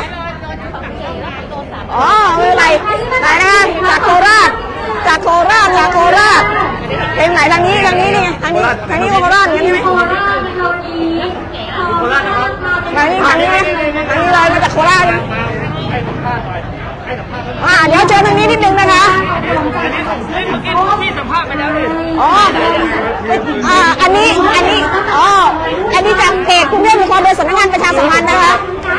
อ๋อไม่เป็นไรไหนนะคะจากโคราชเพลงไหนทางนี้นี่ไงทางนี้โคราชงั้นใช่ไหมทางนี้เลยมาจากโคราชเดี๋ยวเชิญทางนี้นิดนึงนะคะอ๋ออันนี้จากเพจกรุงเทพมหานครโดยสำนักงานประชาสัมพันธ์นะคะ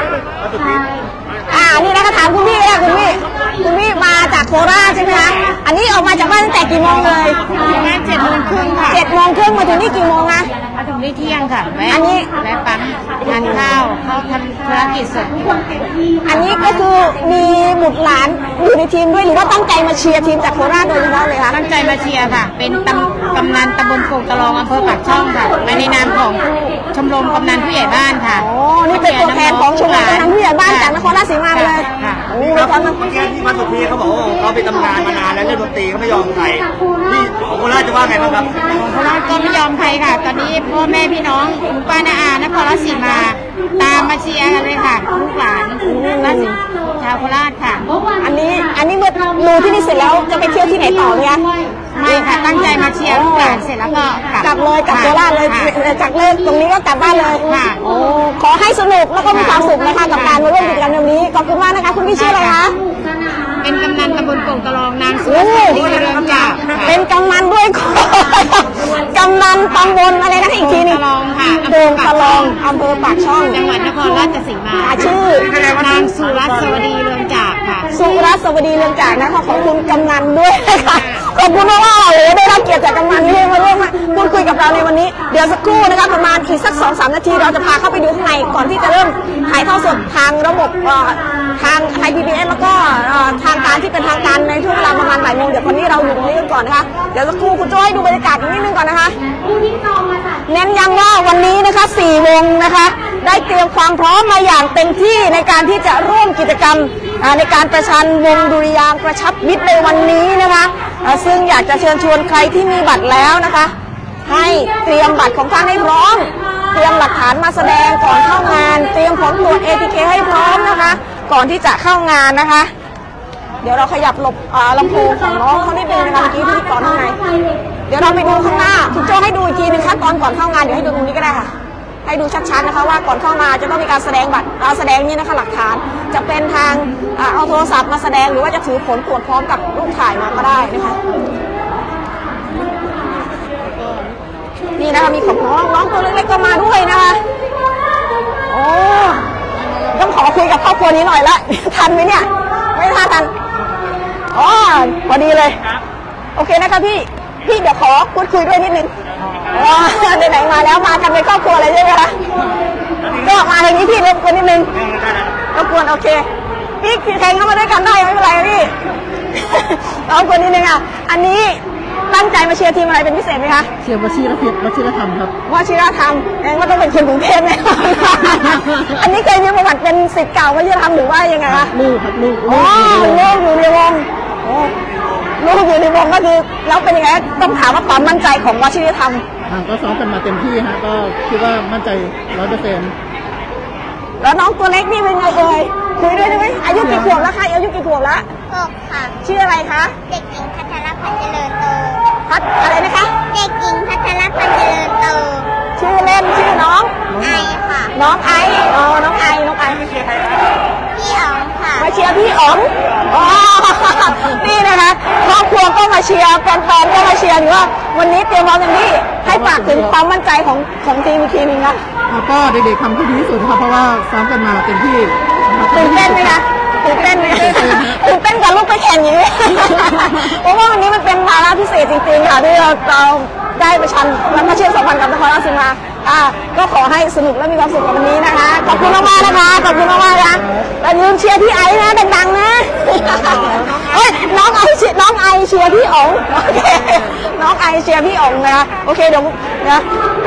นี่นะคะถามคุณพี่คุณพี่มาจากโคราชใช่ไหมคะอันนี้ออกมาจากบ้านตั้งแต่กี่โมงเลยประมาณ7:30ค่ะ 7:30มาถึงนี่กี่โมงอะมาถึงนี่เที่ยงค่ะอันนี้แวะปั๊มทานข้าวเขาทำธุรกิจเสร็จอันนี้ก็คือมีบุตรหลานอยู่ในทีมด้วยหรือว่าตั้งใจมาเชียร์ทีมจากโคราชโดยเฉพาะเลยคะตั้งใจมาเชียร์ค่ะเป็นกำนันตำบลโป่งตะลองอำเภอปากช่องค่ะในนามของชมรมกำนันผู้ใหญ่บ้านค่ะโอ้นี่เป็นตัวแทนของชมรมกำนันผู้ใหญ่บ้านจากนครราชสีมาเลยเมื่อกี้ที่วัดสุทธิเขาบอกว่าเขาไปทำงานมานานแล้วเล่นดนตรีเขาไม่ยอมใครที่โคราชจะว่าไงบ้างครับโคราชก็ไม่ยอมใครค่ะตอนนี้พ่อแม่พี่น้องลุงป้าน้าอานครราชสีมาตามมาเชียร์กันเลยค่ะลูกหลานชาวโคราชค่ะอันนี้เมื่อดูที่นี่เสร็จแล้วจะไปเที่ยวที่ไหนต่อไหมคะไม่ค่ะตั้งใจมาเชียร์ลูกหลานเสร็จแล้วก็กลับโคราชเลยจากเลิกตรงนี้ก็กลับบ้านเลยค่ะโอ้ขอให้สนุกแล้วก็มีความสุขนะคะกับการมาร่วมกิจกรรมในวันนี้ขอบคุณมากนะคะคุณพี่ชื่ออะไรคะเป็นกำนันตำบลโป่งตะลองนางสุรดีเรืองจากเป็นกำนันด้วยกำนันตำบลอะไรนะอีกทีนึงโป่งตะลองอำเภอปากช่องจังหวัดนครราชสีมาชื่อนางสุรสวดีเรืองจากค่ะสุรสวดีเรืองจากนะคะขอบคุณกำนันด้วยค่ะขอบคุณมากว่าโอ้ได้รับเกียรติจากกำนันที่มาร่วมพูดคุยกับเราในวันนี้เดี๋ยวสักครู่นะคะประมาณอีกสัก 2-3 นาทีเราจะพาเข้าไปดูข้างในก่อนที่จะเริ่มถ่ายทอดสดทางระบบทางไทย PBS แล้วก็ทางการที่เป็นทางการในช่วงเวลาประมาณบ่ายโมงเดี๋ยววันนี้เราอยู่ตรงนี้กันก่อนนะคะเดี๋ยวสักครู่คุณโจ้ให้ดูบรรยากาศนิดนึงก่อนนะคะเน้นย้ำว่าวันนี้นะคะ4 วงนะคะได้เตรียมความพร้อมมาอย่างเต็มที่ในการที่จะร่วมกิจกรรมในการประชันวงดุริยางค์กระชับมิตรในวันนี้นะคะซึ่งอยากจะเชิญชวนใครที่มีบัตรแล้วนะคะให้เตรียมบัตรของท่านให้พร้อมเตรียมหลักฐานมาแสดงก่อนเข้างานเตรียมผลตรวจ ATK ให้พร้อมนะคะก่อนที่จะเข้างานนะคะเดี๋ยวเราขยับหลบลำโพงของน้องเขานิดนึงนะคะเมื่อกี้พิธีกรข้างในเดี๋ยวเราไปดูข้างหน้าคุณโจ้ให้ดูอีกทีนึงขั้นตอนก่อนเข้างานเดี๋ยวให้ดูตรงนี้ก็ได้ค่ะให้ดูชัดๆนะคะว่าก่อนเข้ามาจะต้องมีการแสดงบัตรแสดงนี่นะคะหลักฐานจะเป็นทางเอาโทรศัพท์มาแสดงหรือว่าจะถือผลตรวจพร้อมกับรูปถ่ายมาก็ได้นะคะนี่นะคะมีของน้องตัวเล็กๆก็มาด้วยนะคะโอ้ต้องขอคุยกับครอบครัวนี้หน่อยละทันไหมเนี่ยไม่ทันอ๋อพอดีเลยโอเคนะคะพี่เดี๋ยวขอพูดคุยด้วยนิดนึงไหนมาแล้วมากันเป็นครอบครัวเลยใช่ไหมคะก็มาทางนี้พี่รบกวนนิดนึงรบกวนโอเคพี่แข่งเข้ามาด้วยกันได้ไม่เป็นไรพี่รบกวนนิดนึงอ่ะอันนี้ตั้งใจมาเชียร์ทีมอะไรเป็นพิเศษไหมคะเชียร์วชิรธรรมครับวชิรธรรมแองว่าต้องเป็นคนกรุงเทพแน่อันนี้เคยมีประวัติเป็นศิษย์เก่าวชิรธรรมหรือว่ายังไงคะลูกครับลูกอยู่ในวงลูกอยู่ในวงก็คือแล้วเป็นยังไงต้องถามว่าความมั่นใจของวชิรธรรมก็ซ้อมกันมาเต็มที่ฮะก็คิดว่ามั่นใจ 100% แล้วน้องตัวเล็กนี่เป็นไงเอ่ยคุยด้วยได้ไหมอายุกี่ขวบแล้วคะอายุกี่ขวบแล้ว 6 ค่ะชื่ออะไรคะเด็กหญิงพัทรพันธ์เจริญโตอะไรนะคะเด็กหญิงพัทรพันธ์เจริญโตชื่อเล่นชื่อน้องไอค่ะน้องไอน้องไอไม่เชียร์ใครคะพี่อ๋องค่ะมาเชียร์พี่อ๋องนี่นะคะครอบครัวก็มาเชียร์แฟนๆก็มาเชียร์ว่าวันนี้เตรียมพร้อมอย่างนี้ให้ฝากถึงความมั่นใจของทีมอีกทีนึงนะก็เด็กๆทำที่ดีที่สุดค่ะเพราะว่าซ้อมกันมาเต็มที่ตื่นเต้นไหมคะตื่นเต้นกับลูกไปแข่งอย่างนี้เพราะว่าวันนี้มันเป็นภาระพิเศษจริงๆค่ะที่เราได้ประชันแล้วก็เชื่อมสัมพันธ์กับนครราชสีมาก็ขอให้สนุกและมีความสุขกับวันนี้นะคะขอบคุณมากๆนะคะขอบคุณมากๆนะแต่ยืนเชียร์พี่ไอนะดังๆนะน้องไอเชียร์พี่อ๋องโอเคน้องไอเชียร์พี่อ๋องนะคะโอเคเดี๋ยวนะ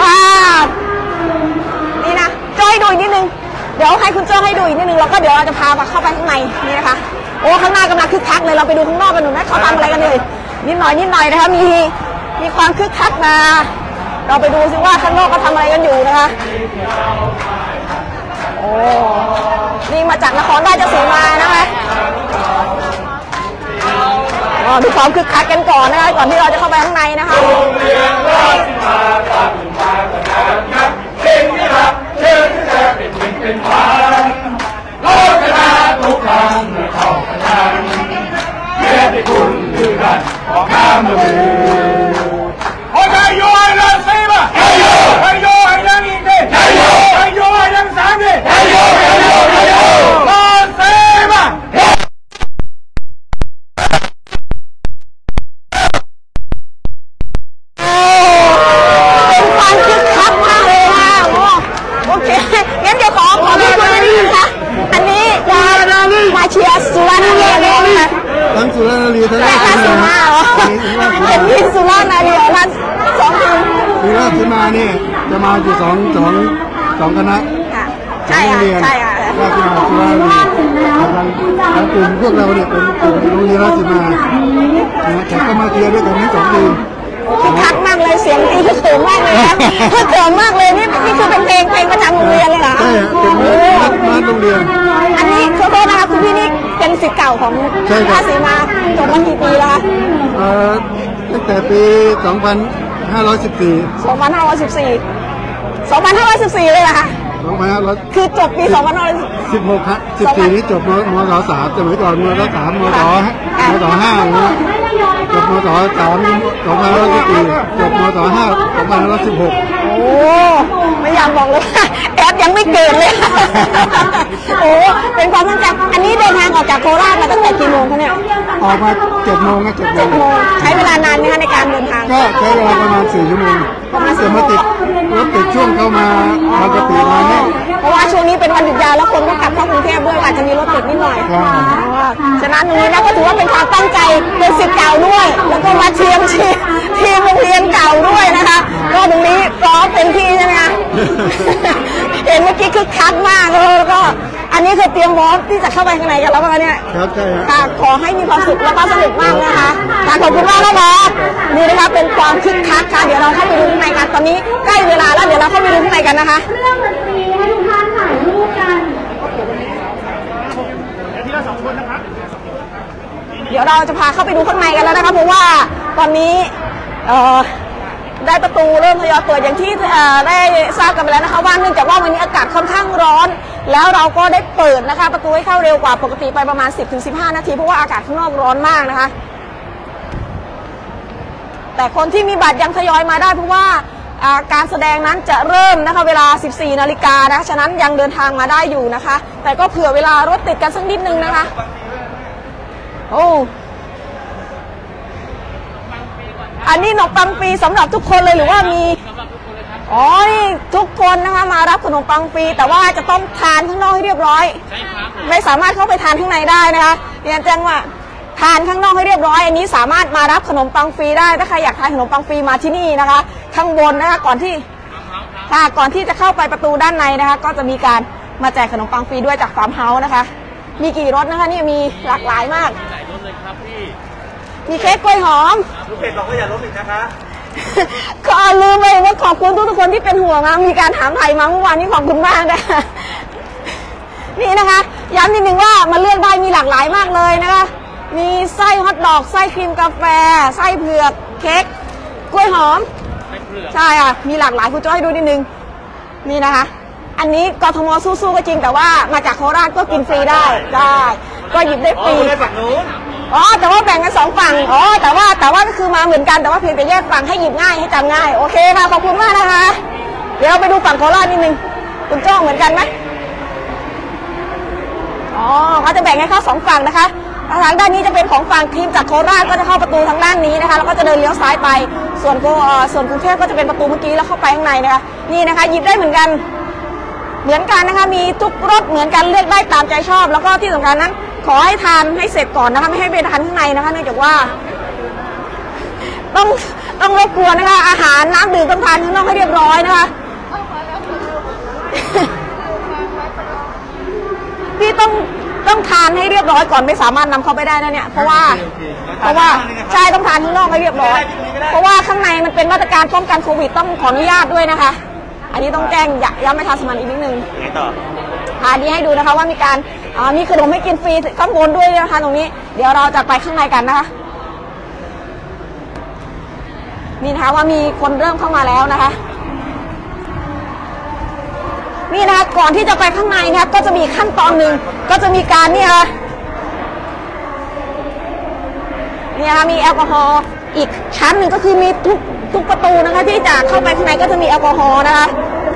นี่นะจ้อยดูอีกนิดนึงเดี๋ยวให้คุณโจ้ให้ดูอีกนิดนึงแล้วก็เดี๋ยวเราจะพาเข้าไปข้างในนี่นะคะโอ้ข้างหน้ากำลังคึกคักเลยเราไปดูข้างนอกกันหน่อยนะเขาทำอะไรกันเลยนิดหน่อยนะคะมีความคึกคักนะเราไปดูซิว่าข้างนอกก็ทำอะไรกันอยู่นะคะโอ้นี่มาจากนครราชสีมานะคะดูความคึกคักกันก่อนนะคะก่อนที่เราจะเข้าไปข้างในนะคะนี่จะมาอยู่สองคณะใช่ค่ะใช่ค่ะราชมาจุฬาทางกลุ่มพวกเราเนี่ยเป็นกลุ่มโรงเรียนราชมาแต่ก็มาเชียร์ด้วยกันทั้ง2 ทีมคึกคักมากเลยเสียงตีคือสูงมากเลยนะคือเจ๋งมากเลยนี่คือเป็นเพลงประจำโรงเรียนเลยเหรอใช่เป็นมาโรงเรียนอันนี้ขอโทษนะคะคุณพี่นี่เป็นศิษย์เก่าของราชสีมาจบมากี่ปีแล้วคะตั้งแต่ปี 2514 เลยเหรอคะคือจบปี 2516 ครับ14นี้จบมศ.3สมัยก่อนมศ.3 มศ.5 นะจบมศ.3 2514จบมศ.5 2516 โอ้ไม่อยากบอกเลยแอดยังไม่เกิดเลยโอ้เป็นความตั้งใจอันนี้เดินทางออกจากโคราชมาตั้งแต่กี่โมงคะเนี่ยออกมา7 โมงนะ7 โมงใช้เวลานานไหมคะในการเดินทางก็ใช้เวลาประมาณ4 ชั่วโมงจะมาติดรถติดช่วงเข้ามาบางกะปิมาเนี่ยเพราะว่าช่วงนี้เป็นวันหยุดยาวแล้วคนก็กลับเข้ากรุงเทพด้วยอาจจะมีรถติดนิดหน่อยฉะนั้นตรงนี้นะก็ถือว่าเป็นความตั้งใจเป็นศิษย์เก่าด้วยแล้วก็มาทีมโรงเรียนเก่าด้วยนะคะก็ตรงนี้ร้องเต็มที่ใช่ไหมคะเห็นเมื่อกี้คึกคักมากแล้วก็อันนี้คือเตรียมพร้อมที่จะเข้าไปข้างในกันแล้วป่ะเนี่ยครับใช่ค่ะขอให้มีความสุขแล้วก็สนุกมากนะคะขอบคุณมากนะคะนี่นะคะเป็นความคึกคักค่ะเดี๋ยวเราเข้าไปดูข้างในกันตอนนี้ใกล้เวลาแล้วเดี๋ยวเราเข้าไปดูข้างในกันนะคะเรื่องดนตรีให้ทุกท่านถ่ายรูปกันทีละ2 คนนะครับเดี๋ยวเราจะพาเข้าไปดูข้างในกันแล้วนะคะเพราะว่าตอนนี้ได้ประตูเริ่มทยอยเปิดอย่างที่ได้ทราบกันไปแล้วนะคะว่าเนื่องจากว่าวันนี้อากาศค่อนข้างร้อนแล้วเราก็ได้เปิดนะคะประตูให้เข้าเร็วกว่าปกติไปประมาณ 10-15 นาทีเพราะว่าอากาศข้างนอกร้อนมากนะคะแต่คนที่มีบัตรยังทยอยมาได้เพราะว่าการแสดงนั้นจะเริ่มนะคะเวลา 14 นาฬิกานะฉะนั้นยังเดินทางมาได้อยู่นะคะแต่ก็เผื่อเวลารถติดกันสักนิดนึงนะคะโอ้อันนี้ขนมปังฟรีสำหรับทุกคนเลยหรือว่ามีอ๋อนี่ทุกคนนะคะมารับขนมปังฟรีแต่ว่าจะต้องทานข้างนอกให้เรียบร้อยไม่สามารถเข้าไปทานข้างในได้นะคะเรียนแจ้งว่าทานข้างนอกให้เรียบร้อยอันนี้สามารถมารับขนมปังฟรีได้ถ้าใครอยากทานขนมปังฟรีมาที่นี่นะคะข้างบนนะคะก่อนที่จะเข้าไปประตูด้านในนะคะก็จะมีการมาแจกขนมปังฟรีด้วยจากฟาร์มเฮาส์นะคะมีกี่รสนะคะนี่มีหลากหลายมากหลายรสเลยครับพี่มีเค้กกล้วยหอมลูกเป็ดบอกว่าอย่าลบอีกนะคะก็ลืมไปว่าขอบคุณทุกคนที่เป็นห่วงนะมีการถามไทยมาเมื่อวานนี้ขอบคุณมากนะคะนี่นะคะย้ำนิดนึงว่ามาเลือกได้มีหลากหลายมากเลยนะคะมีไส้ฮอทดอกไส้ครีมกาแฟไส้เผือกเค้กกล้วยหอมใช่ค่ะมีหลากหลายคุณจ้อยดูนิดนึงนี่นะคะอันนี้กทมสู้ๆก็จริงแต่ว่ามาจากโคราชก็กินฟรีได้ก็หยิบได้ฟรีอ๋อแต่ว่าแบ่งกัน2 ฝั่งอ๋อแต่ว่าก็คือมาเหมือนกันแต่ว่าเพียงแต่แยกฝั่งให้หยิบง่ายให้จำง่ายโอเคค่ะขอบคุณมากนะคะเดี๋ยวเราไปดูฝั่งโคราชนิดนึงคุณจ้องเหมือนกันไหมอ๋อเขาจะแบ่งให้เข้า2 ฝั่งนะคะทางด้านนี้จะเป็นของฝั่งทีมจากโคราชก็จะเข้าประตูทางด้านนี้นะคะแล้วก็จะเดินเลี้ยวซ้ายไปส่วนกรุงเทพก็จะเป็นประตูเมื่อกี้แล้วเข้าไปข้างในนะคะนี่นะคะหยิบได้เหมือนกันนะคะมีทุกรสเหมือนกันเลือกได้ตามใจชอบแล้วก็ที่สำคัญนั้นขอให้ทานให้เสร็จก่อนนะคะไม่ให้ไปทานข้างในนะคะเนื่องจากว่าต้องรบกวนนะคะอาหารน้ำดื่มต้องทานข้างนอกให้เรียบร้อยนะคะพี่ต้องทานให้เรียบร้อยก่อนไม่สามารถนำเข้าไปได้นะเนี่ยเพราะว่าเพราะว่าใช่ต้องทานข้างนอกให้เรียบร้อยเพราะว่าข้างในมันเป็นมาตรการป้องกันโควิดต้องขออนุญาตด้วยนะคะอันนี้ต้องแจ้งย้ำให้ทางสมันอีกนิดนึงไงต่ออันนี้ให้ดูนะคะว่ามีการมีขนมให้กินฟรีข้างบนด้วยนะคะตรงนี้เดี๋ยวเราจะไปข้างในกันนะคะนี่นะคะว่ามีคนเริ่มเข้ามาแล้วนะคะนี่นะคะก่อนที่จะไปข้างในนะคะก็จะมีขั้นตอนหนึ่งก็จะมีการนี่ค่ะนี่นะคะมีแอลกอฮอล์อีกชั้นหนึ่งก็คือมีทุกประตูนะคะที่จะเข้าไปข้างในก็จะมีแอลกอฮอล์นะคะ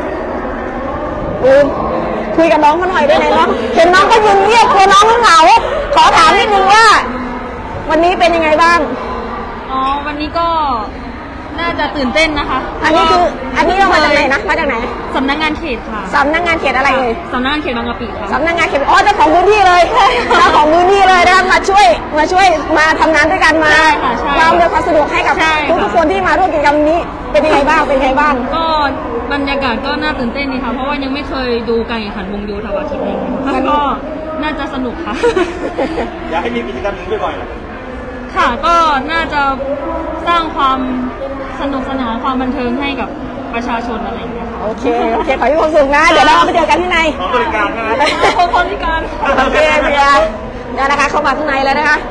คุยกับน้องเขาหน่อยได้ไหมน้องเห็นน้องก็ยืนเงียบกลัวน้องเหงาขอถามนิดนึงว่าวันนี้เป็นยังไงบ้างวันนี้ก็น่าจะตื่นเต้นนะคะอันนี้เรามาจากไหนนะมาจากไหนสำนักงานเขตค่ะสำนักงานเขตอะไรเอ่ยสำนักงานเขตบางกะปิค่ะสำนักงานเขตเจ้าของพื้นที่เลยเจ้าของพื้นที่เลยนะคะมาช่วยมาทำงานด้วยกันมาอำนวยความสะดวกให้กับทุกคนที่มาร่วมกิจกรรมนี้เป็นยังไงบ้างก็บรรยากาศก็น่าตื่นเต้นดีค่ะเพราะว่ายังไม่เคยดูการแข่งขันวงโยธวาทิตเลยก็น่าจะสนุกค่ะอยากให้มีกิจกรรมนี้บ่อยๆนะค่ะก็น่าจะสร้างความสนุกสนานความบันเทิงให้กับประชาชนอะไรอย่างเงี้ยโอเคขอให้ความสุขนะเดี๋ยวเราไปเจอกันที่ในบริการนะบริการโอเคเบียร์นี่นะคะเข้ามาข้างในเลยนะคะ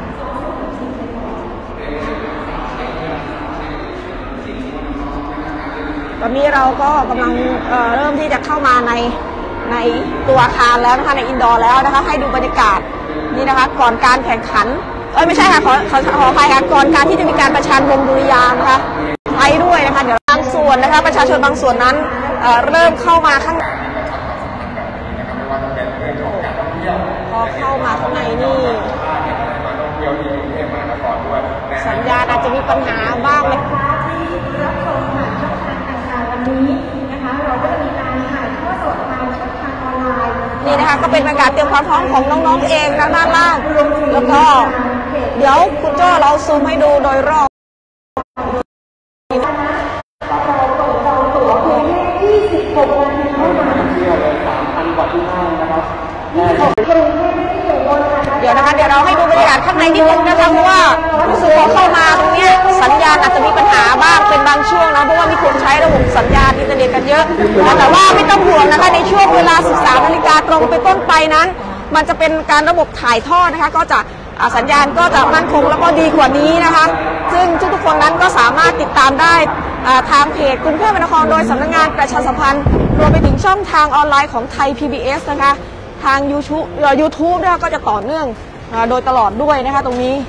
ตอนนี้เราก็กำลังเริ่มที่จะเข้ามาในตัวอาคารแล้วนะคะในอินดอร์แล้วนะคะให้ดูบรรยากาศนี่นะคะก่อนการแข่งขันไม่ใช่ค่ะขออภัยค่ะก่อนการที่จะมีการประชันวงดุริยางค์นะคะไปด้วยนะคะเดี๋ยวบางส่วนนะคะประชาชนบางส่วนนั้นเริ่มเข้ามาข้างพอเข้ามาข้างในนี่สัญญาณอาจจะมีปัญหาบ้างเลยนี่นะคะก็เป็นการเตรียมความพร้อมของน้องๆเองด้านล่างแล้วก็เดี๋ยวคุณโจ้เราซูมให้ดูโดยรอบเดี๋ยวเราให้ดูบรรยากาศข้างในนิดนึงนะคะเพราะว่ารู้สึกว่าเข้ามาตรงนี้สัญญาณอาจจะมีปัญหาบ้างเป็นบางช่วงนะเพราะว่ามีคนใช้ระบบสัญญาณอินเทอร์เน็ตกันเยอะแต่ว่าไม่ต้องห่วงนะคะในช่วงเวลา 13 นาฬิกาตรงไปต้นไปนั้นมันจะเป็นการระบบถ่ายทอดนะคะก็จะสัญญาณก็จะมั่นคงแล้วก็ดีกว่านี้นะคะซึ่งทุกๆคนนั้นก็สามารถติดตามได้ทางเพจกรุงเทพมหานครโดยสำนักงานประชาสัมพันธ์รวมไปถึงช่องทางออนไลน์ของไทย PBS นะคะทาง YouTube เนี่ยก็จะต่อเนื่องโดยตลอดด้วยนะคะตรงนี้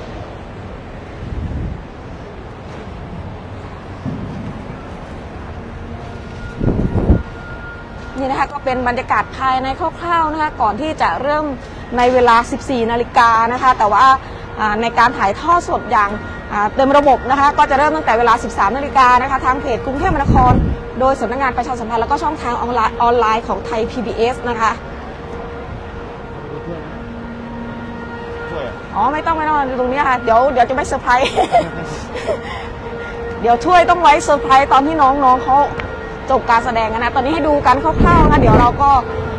นี่นะคะก็เป็นบรรยากาศภายในคร่าวๆนะคะก่อนที่จะเริ่มในเวลา 14 นาฬิกานะคะแต่ว่าในการถ่ายทอดสดอย่างเต็มระบบนะคะก็จะเริ่มตั้งแต่เวลา 13 นาฬิกานะคะทางเพจกรุงเทพมหานครโดยสำนักงานประชาสัมพันธ์แล้วก็ช่องทางออนไลน์ของไทย PBS นะคะไม่ต้องตรงนี้ค่ะเดี๋ยวจะไม่เซอร์ไพรส์ เดี๋ยวช่วยต้องไว้เซอร์ไพรส์ตอนที่น้องเขาจบการแสดงนะตอนนี้ให้ดูกันคร่าวๆนะเดี๋ยวเราก็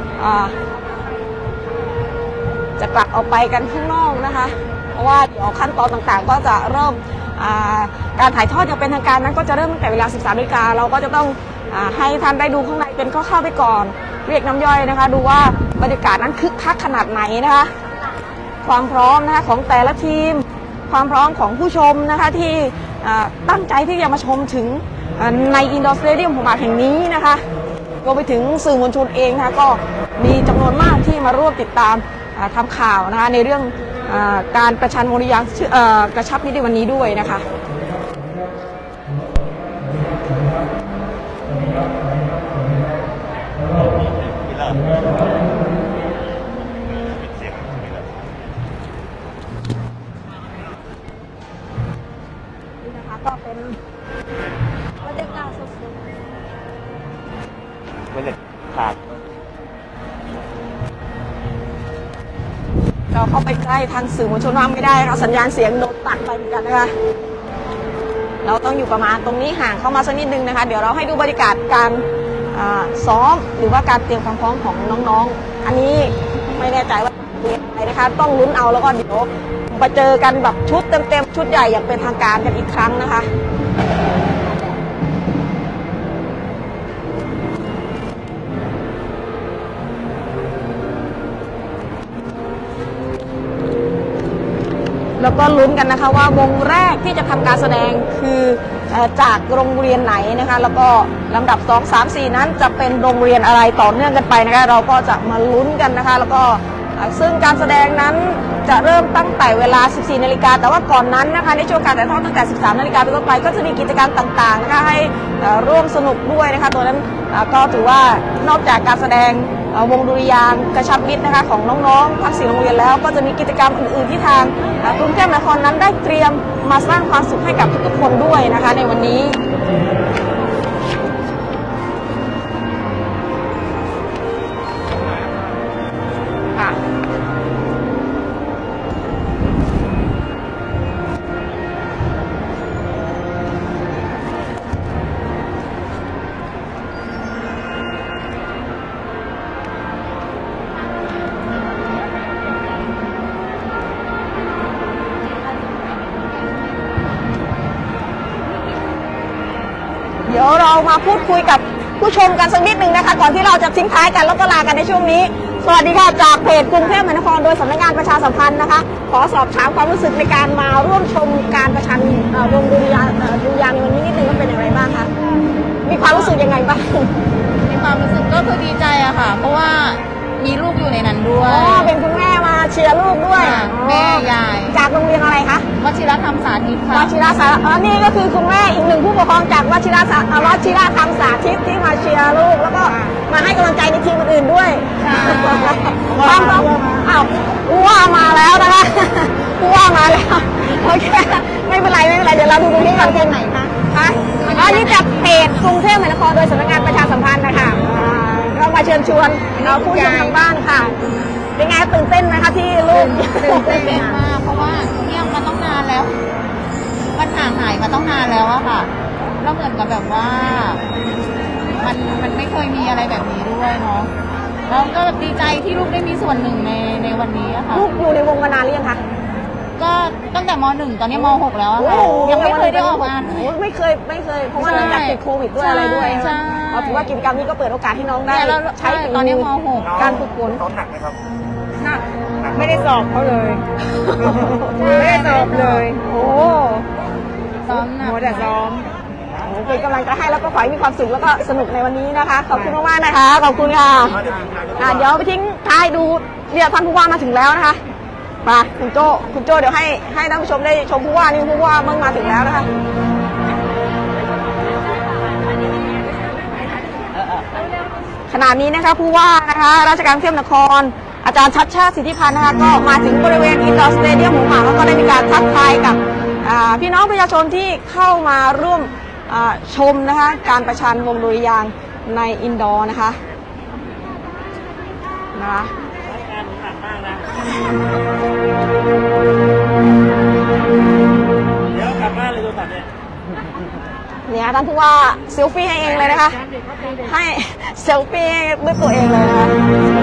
จะกลับออกไปกันข้างนอกนะคะเพราะว่าเดี๋ยวขั้นตอนต่างๆก็จะเริ่มการถ่ายทอดอย่างเป็นทางการนั้นก็จะเริ่มตั้งแต่เวลา 13 นาฬิกาเราก็จะต้องให้ท่านได้ดูข้างในเป็นคร่าวๆไปก่อนเรียกน้ำย่อยนะคะดูว่าบรรยากาศนั้นคึกคักขนาดไหนนะคะความพร้อมนะคะของแต่ละทีมความพร้อมของผู้ชมนะคะที่ตั้งใจที่จะมาชมถึงในอินดอร์สเตเดียมหัวหมากแห่งนี้นะคะรวมไปถึงสื่อมวลชนเองนะคะก็มีจำนวนมากที่มาร่วมติดตามทำข่าวนะคะในเรื่องการประชันวงดุริยางค์กระชับนี้ในวันนี้ด้วยนะคะก็เป็นบรรยากาศสดๆบรรยากาศเราเข้าไปใกล้ทางสื่อมวลชนไม่ได้ค่ะสัญญาณเสียงโดนตัดไปเหมือนกันนะคะเราต้องอยู่ประมาณตรงนี้ห่างเข้ามาสักนิดนึงนะคะเดี๋ยวเราให้ดูบรรยากาศการซ้อมหรือว่าการเตรียมความพร้อมของน้องๆอันนี้ไม่แน่ใจว่าเป็นอะไรนะคะต้องลุ้นเอาแล้วก็เดี๋ยวมาเจอกันแบบชุดเต็มๆชุดใหญ่อย่างเป็นทางการกันอีกครั้งนะคะแล้วก็ลุ้นกันนะคะว่าวงแรกที่จะทำการแสดงคือจากโรงเรียนไหนนะคะแล้วก็ลำดับ2 3 4นั้นจะเป็นโรงเรียนอะไรต่อเนื่องกันไปนะคะเราก็จะมาลุ้นกันนะคะแล้วก็ซึ่งการแสดงนั้นจะเริ่มตั้งแต่เวลา 14 นาฬิกาแต่ว่าก่อนนั้นนะคะในช่วงการถ่ายทอดตั้งแต่ 13 นาฬิกาเป็นต้นไปก็จะมีกิจกรรมต่างๆนะคะให้ร่วมสนุกด้วยนะคะตัวนั้นก็ถือว่านอกจากการแสดงวงดุริยางค์กระชับมิตรนะคะของน้องๆทั้ง4โรงเรียนแล้วก็จะมีกิจกรรมอื่นๆที่ทางกรุงเทพมหานครนั้นได้เตรียมมาสร้างความสุขให้กับทุกๆคนด้วยนะคะในวันนี้ค่ะเดี๋ยวเรามาพูดคุยกับผู้ชมกันสักนิดหนึ่งนะคะก่อนที่เราจะทิ้งท้ายกันแล้วก็ลากันในช่วงนี้สวัสดีค่ะจากเพจกรุงเทพมหานครโดยสำนักงานประชาสัมพันธ์นะคะขอสอบถามความรู้สึกในการมาร่วมชมการประชันวงดุริยางค์ในวันนี้นิดนึงว่าเป็นอย่างไรบ้างคะมีความรู้สึกยังไงบ้างมีความรู้สึกก็คือดีใจอะค่ะเพราะว่ามีลูกอยู่ในนั้นด้วยเป็นคุณแม่มาเชียร์ลูกด้วยแม่ยายจากโรงเรียนอะไรคะวชิรธรรมสาธิตค่ะวชิรสานี่ก็คือคุณแม่อีกหนึ่งผู้ปกครองจากวชิรธรรมสาธิตที่มาเชียร์ลูกแล้วก็มาให้กำลังใจในทีมอื่นๆด้วยความต้องผู้ว่ามาแล้วนะคะผู้ว่ามาแล้วโอเคไม่เป็นไรเดี๋ยวเราดูตรงนี้ก่อนเป็นไหนคะอันนี้จากเพจกรุงเทพมหานครโดยสำนักงานประชาสัมพันธ์นะคะเรามาเชิญชวนผู้ชมทางบ้านค่ะเป็นไงตื่นเต้นไหมคะที่ลูกตื่นเต้นมากเพราะว่าเนี่ยมาต้องนานแล้วมันห่างหายมาต้องนานแล้วอะค่ะแล้วเหมือนกับแบบว่ามันไม่เคยมีอะไรแบบนี้ด้วยเนาะแล้วก็ดีใจที่ลูกได้มีส่วนหนึ่งในวันนี้อะค่ะลูกอยู่ในวงมานานหรือยังคะก็ตั้งแต่ม.1 ตอนนี้ม.6 แล้วค่ะยังไม่เคยได้ออกงานไม่เคยเพราะว่าหลังจากติดโควิดด้วยอะไรด้วยเราถือว่ากิจกรรมนี้ก็เปิดโอกาสให้น้องได้ใช้ตอนนี้ม.6 การฝึกฝนซ้อมหนักไหมครับหนักไม่ได้สอบเขาเลยไม่ได้สอบเลยโอ้ซ้อมหนักแต่ซ้อมเป็นกำลังใจให้แล้วก็ขอให้มีความสุขแล้วก็สนุกในวันนี้นะคะขอบคุณมากๆนะคะขอบคุณค่ะเดี๋ยวไปทิ้งท้ายดูเนี่ยท่านผู้ว่ามาถึงแล้วนะคะมาคุณโจ้เดี๋ยวให้ท่านผู้ชมได้ชมผู้ว่านี่ผู้ว่าเมื่อมาถึงแล้วนะคะขณะนี้นะคะผู้ว่านะคะราชการกรุงเทพมหานครอาจารย์ชัชชาติสิทธิพันธ์นะคะก็มาถึงบริเวณอินดอร์สเตเดียมหัวหมากแล้วก็ได้มีการทักทายกับพี่น้องประชาชนที่เข้ามาร่วมชมนะคะการประชันวงดุริยางค์ในอินดอร์นะคะเดี๋ยวกลับบ้านเลยโดนตัดเนี่ยท่านผู้ว่าเซลฟี่ให้เองเลยนะคะให้เซลฟี่ด้วยตัวเองเลยนะคะ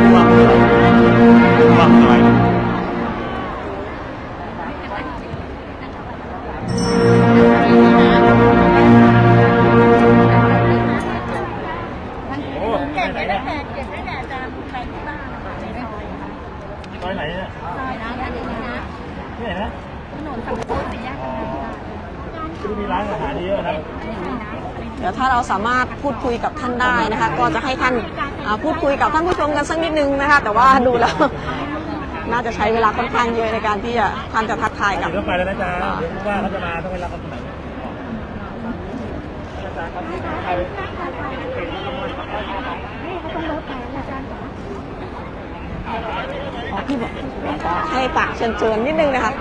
ซอยไหนเนี่ยที่ไหนนะถนนสังคมสี่แยกคือมีร้านอาหารเยอะนะเดี๋ยวถ้าเราสามารถพูดคุยกับท่านได้นะคะก็จะให้ท่านพูดคุยกับท่านผู้ชมกันสักนิดนึงนะคะแต่ว่าดูแล้วน่าจะใช้เวลาค่อนข้างเยอะในการที่ท่านจะทักทายกับต้องไปแล้วนะจ๊ะเดี๋ยวว่าเขาจะมาต้องไปรับเขาที่ไหนพี่บอกให้ปากเชิญนิดนึงนะคะ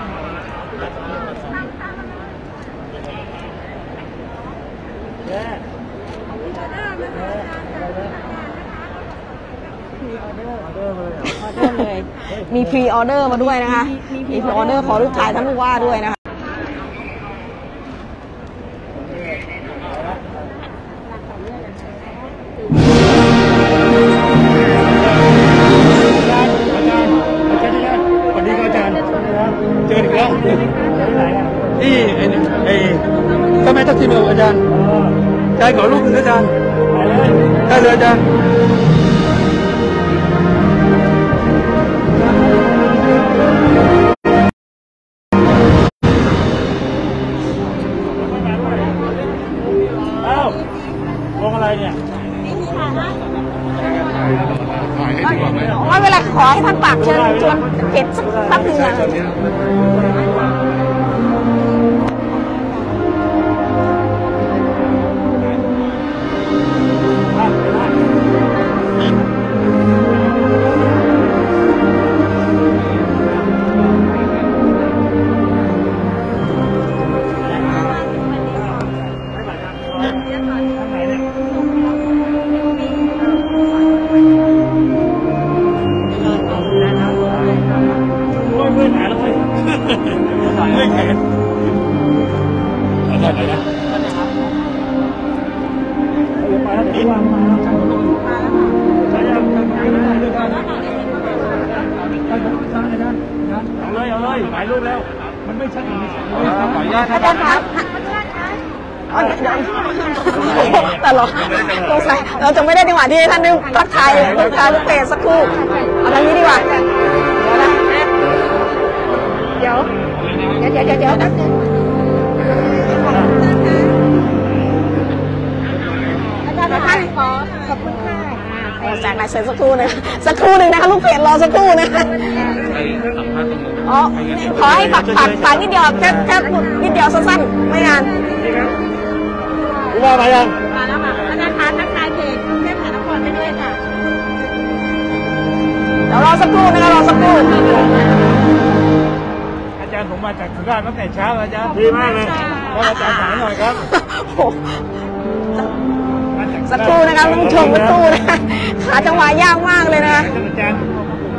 มีพรีออเดอร์มาด้วยนะคะมีพรีออเดอร์ขอรูปถ่ายท่านผู้ว่าด้วยนะคะสวัสดีครับอาจารย์เจออีกแล้วอาจารย์ขอรูปหนึ่งอาจารย์ได้เลยอาจารย์วงอะไรเนี่ยไม่เป็นไรขอให้ท่านปากเชิญชวนเพจสักแป๊บนึงนะเอาเลยถ่ายรูปแล้วมันไม่ชัดอย่างนี้อาจารย์ครับตลอดสงสัยเราจะไม่ได้จังหวะที่ท่านนึกทักทายลูกเพจสักครู่เอาทางนี้ดีกว่าเดี๋ยวแป๊บนึงอาจารย์ขอบคุณค่ะจากไหนเสร็จสักครู่นึงนะคะลูกเพจรอสักครู่นะอ๋อขอให้ฝากนิดเดียวแค่นิดเดียวสั้นๆไม่นานว่ามายังมาแล้วค่ะอาจารย์คะทักทายเพจกรุงเทพมหานครได้ด้วยค่ะเดี๋ยวรอสักครู่นะคะรอสักครู่อาจารย์ผมมาจากสุราษฎร์ตั้งแต่เช้าอาจารย์ดีมากเลยขออาจารย์ถ่ายหน่อยครับสักครู่นะคะต้องชมสักครู่นะขาจังหวะยากมากเลยนะอาจารย์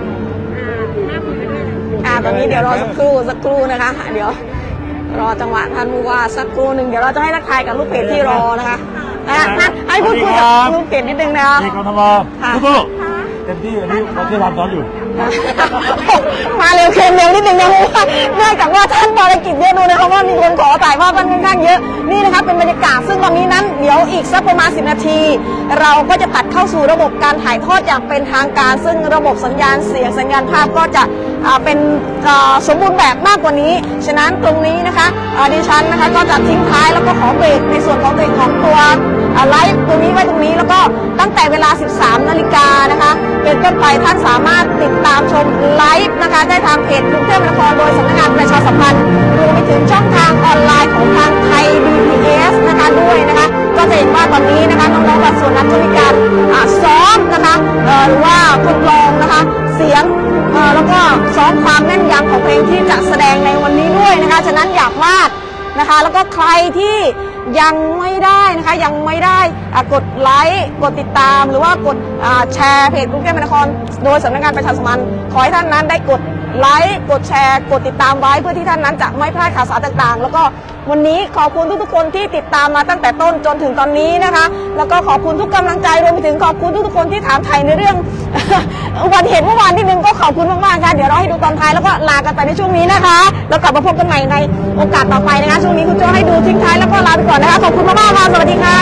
ตอนนี้เดี๋ยวรอสักครู่นะคะเดี๋ยวรอจังหวะท่านผู้ว่าสักครู่หนึ่งเดี๋ยวเราจะให้ทักทายกับลูกเพจที่รอนะคะให้พูดคุยกับลูกเพจนิดนึงนะครับนี่กทมสู้ๆเต็มที่อันนี้เราที่ทำซ้อนอยู่มาเร็วเค็มเร็วนิดนึงนะเพราะว่าเนื่องจากว่าท่านภารกิจเยอะดูนะคะว่ามีคนขอถ่ายภาพค่อนข้างเยอะนี่นะคะเป็นบรรยากาศซึ่งตอนนี้นั้นเดี๋ยวอีกสักประมาณ10 นาทีเราก็จะตัดเข้าสู่ระบบการถ่ายทอดอย่างเป็นทางการซึ่งระบบสัญญาณเสียงสัญญาณภาพก็จะเป็นสมบูรณ์แบบมากกว่านี้ฉะนั้นตรงนี้นะคะดิฉันนะคะก็จะทิ้งท้ายแล้วก็ขอเบรกในส่วนของตัวไลฟ์ตรงนี้ไว้ตรงนี้แล้วก็ตั้งแต่เวลา 13 นาฬิกานะคะเป็นต้นไปท่านสามารถติดตามชมไลฟ์นะคะได้ทางเพจกรุงเทพมหานครโดยสำนักงานประชาสัมพันธ์รวมไปถึงช่องทางออนไลน์ของทางไทย BPS นะคะด้วยนะคะก็จะเห็นว่าตอนนี้นะคะน้องๆจากส่วนนั้นจะมีการซ้อมนะคะหรือว่าทดลองนะคะเสียงแล้วก็ซ้อมความแม่นยำของเพลงที่จะแสดงในวันนี้ด้วยนะคะฉะนั้นอย่าพลาดนะคะแล้วก็ใครที่ยังไม่ได้นะคะยังไม่ได้กดไลค์กดติดตามหรือว่ากดแชร์เพจกรุงเทพมหานครโดยสำนักงานประชาสัมพันธ์ขอให้ท่านนั้นได้กดไลค์กดแชร์กดติดตามไว้เพื่อที่ท่านนั้นจะไม่พลาดข่าวสารต่างๆแล้วก็วันนี้ขอบคุณทุกๆคนที่ติดตามมาตั้งแต่ต้นจนถึงตอนนี้นะคะแล้วก็ขอบคุณทุกกำลังใจรวมไปถึงขอบคุณทุกๆคนที่ถามไทยในเรื่อง อุบัติเหตุเมื่อวานที่นึงก็ขอบคุณมากๆค่ะเดี๋ยวเราให้ดูตอนท้ายแล้วก็ลากันไปในช่วงนี้นะคะแล้วกลับมาพบกันใหม่ในโอกาสต่อไปนะคะช่วงนี้คุณโจให้ดูทิ้งท้ายแล้วก็ลาไปก่อนนะคะขอบคุณมากๆค่ะสวัสดีค่ะ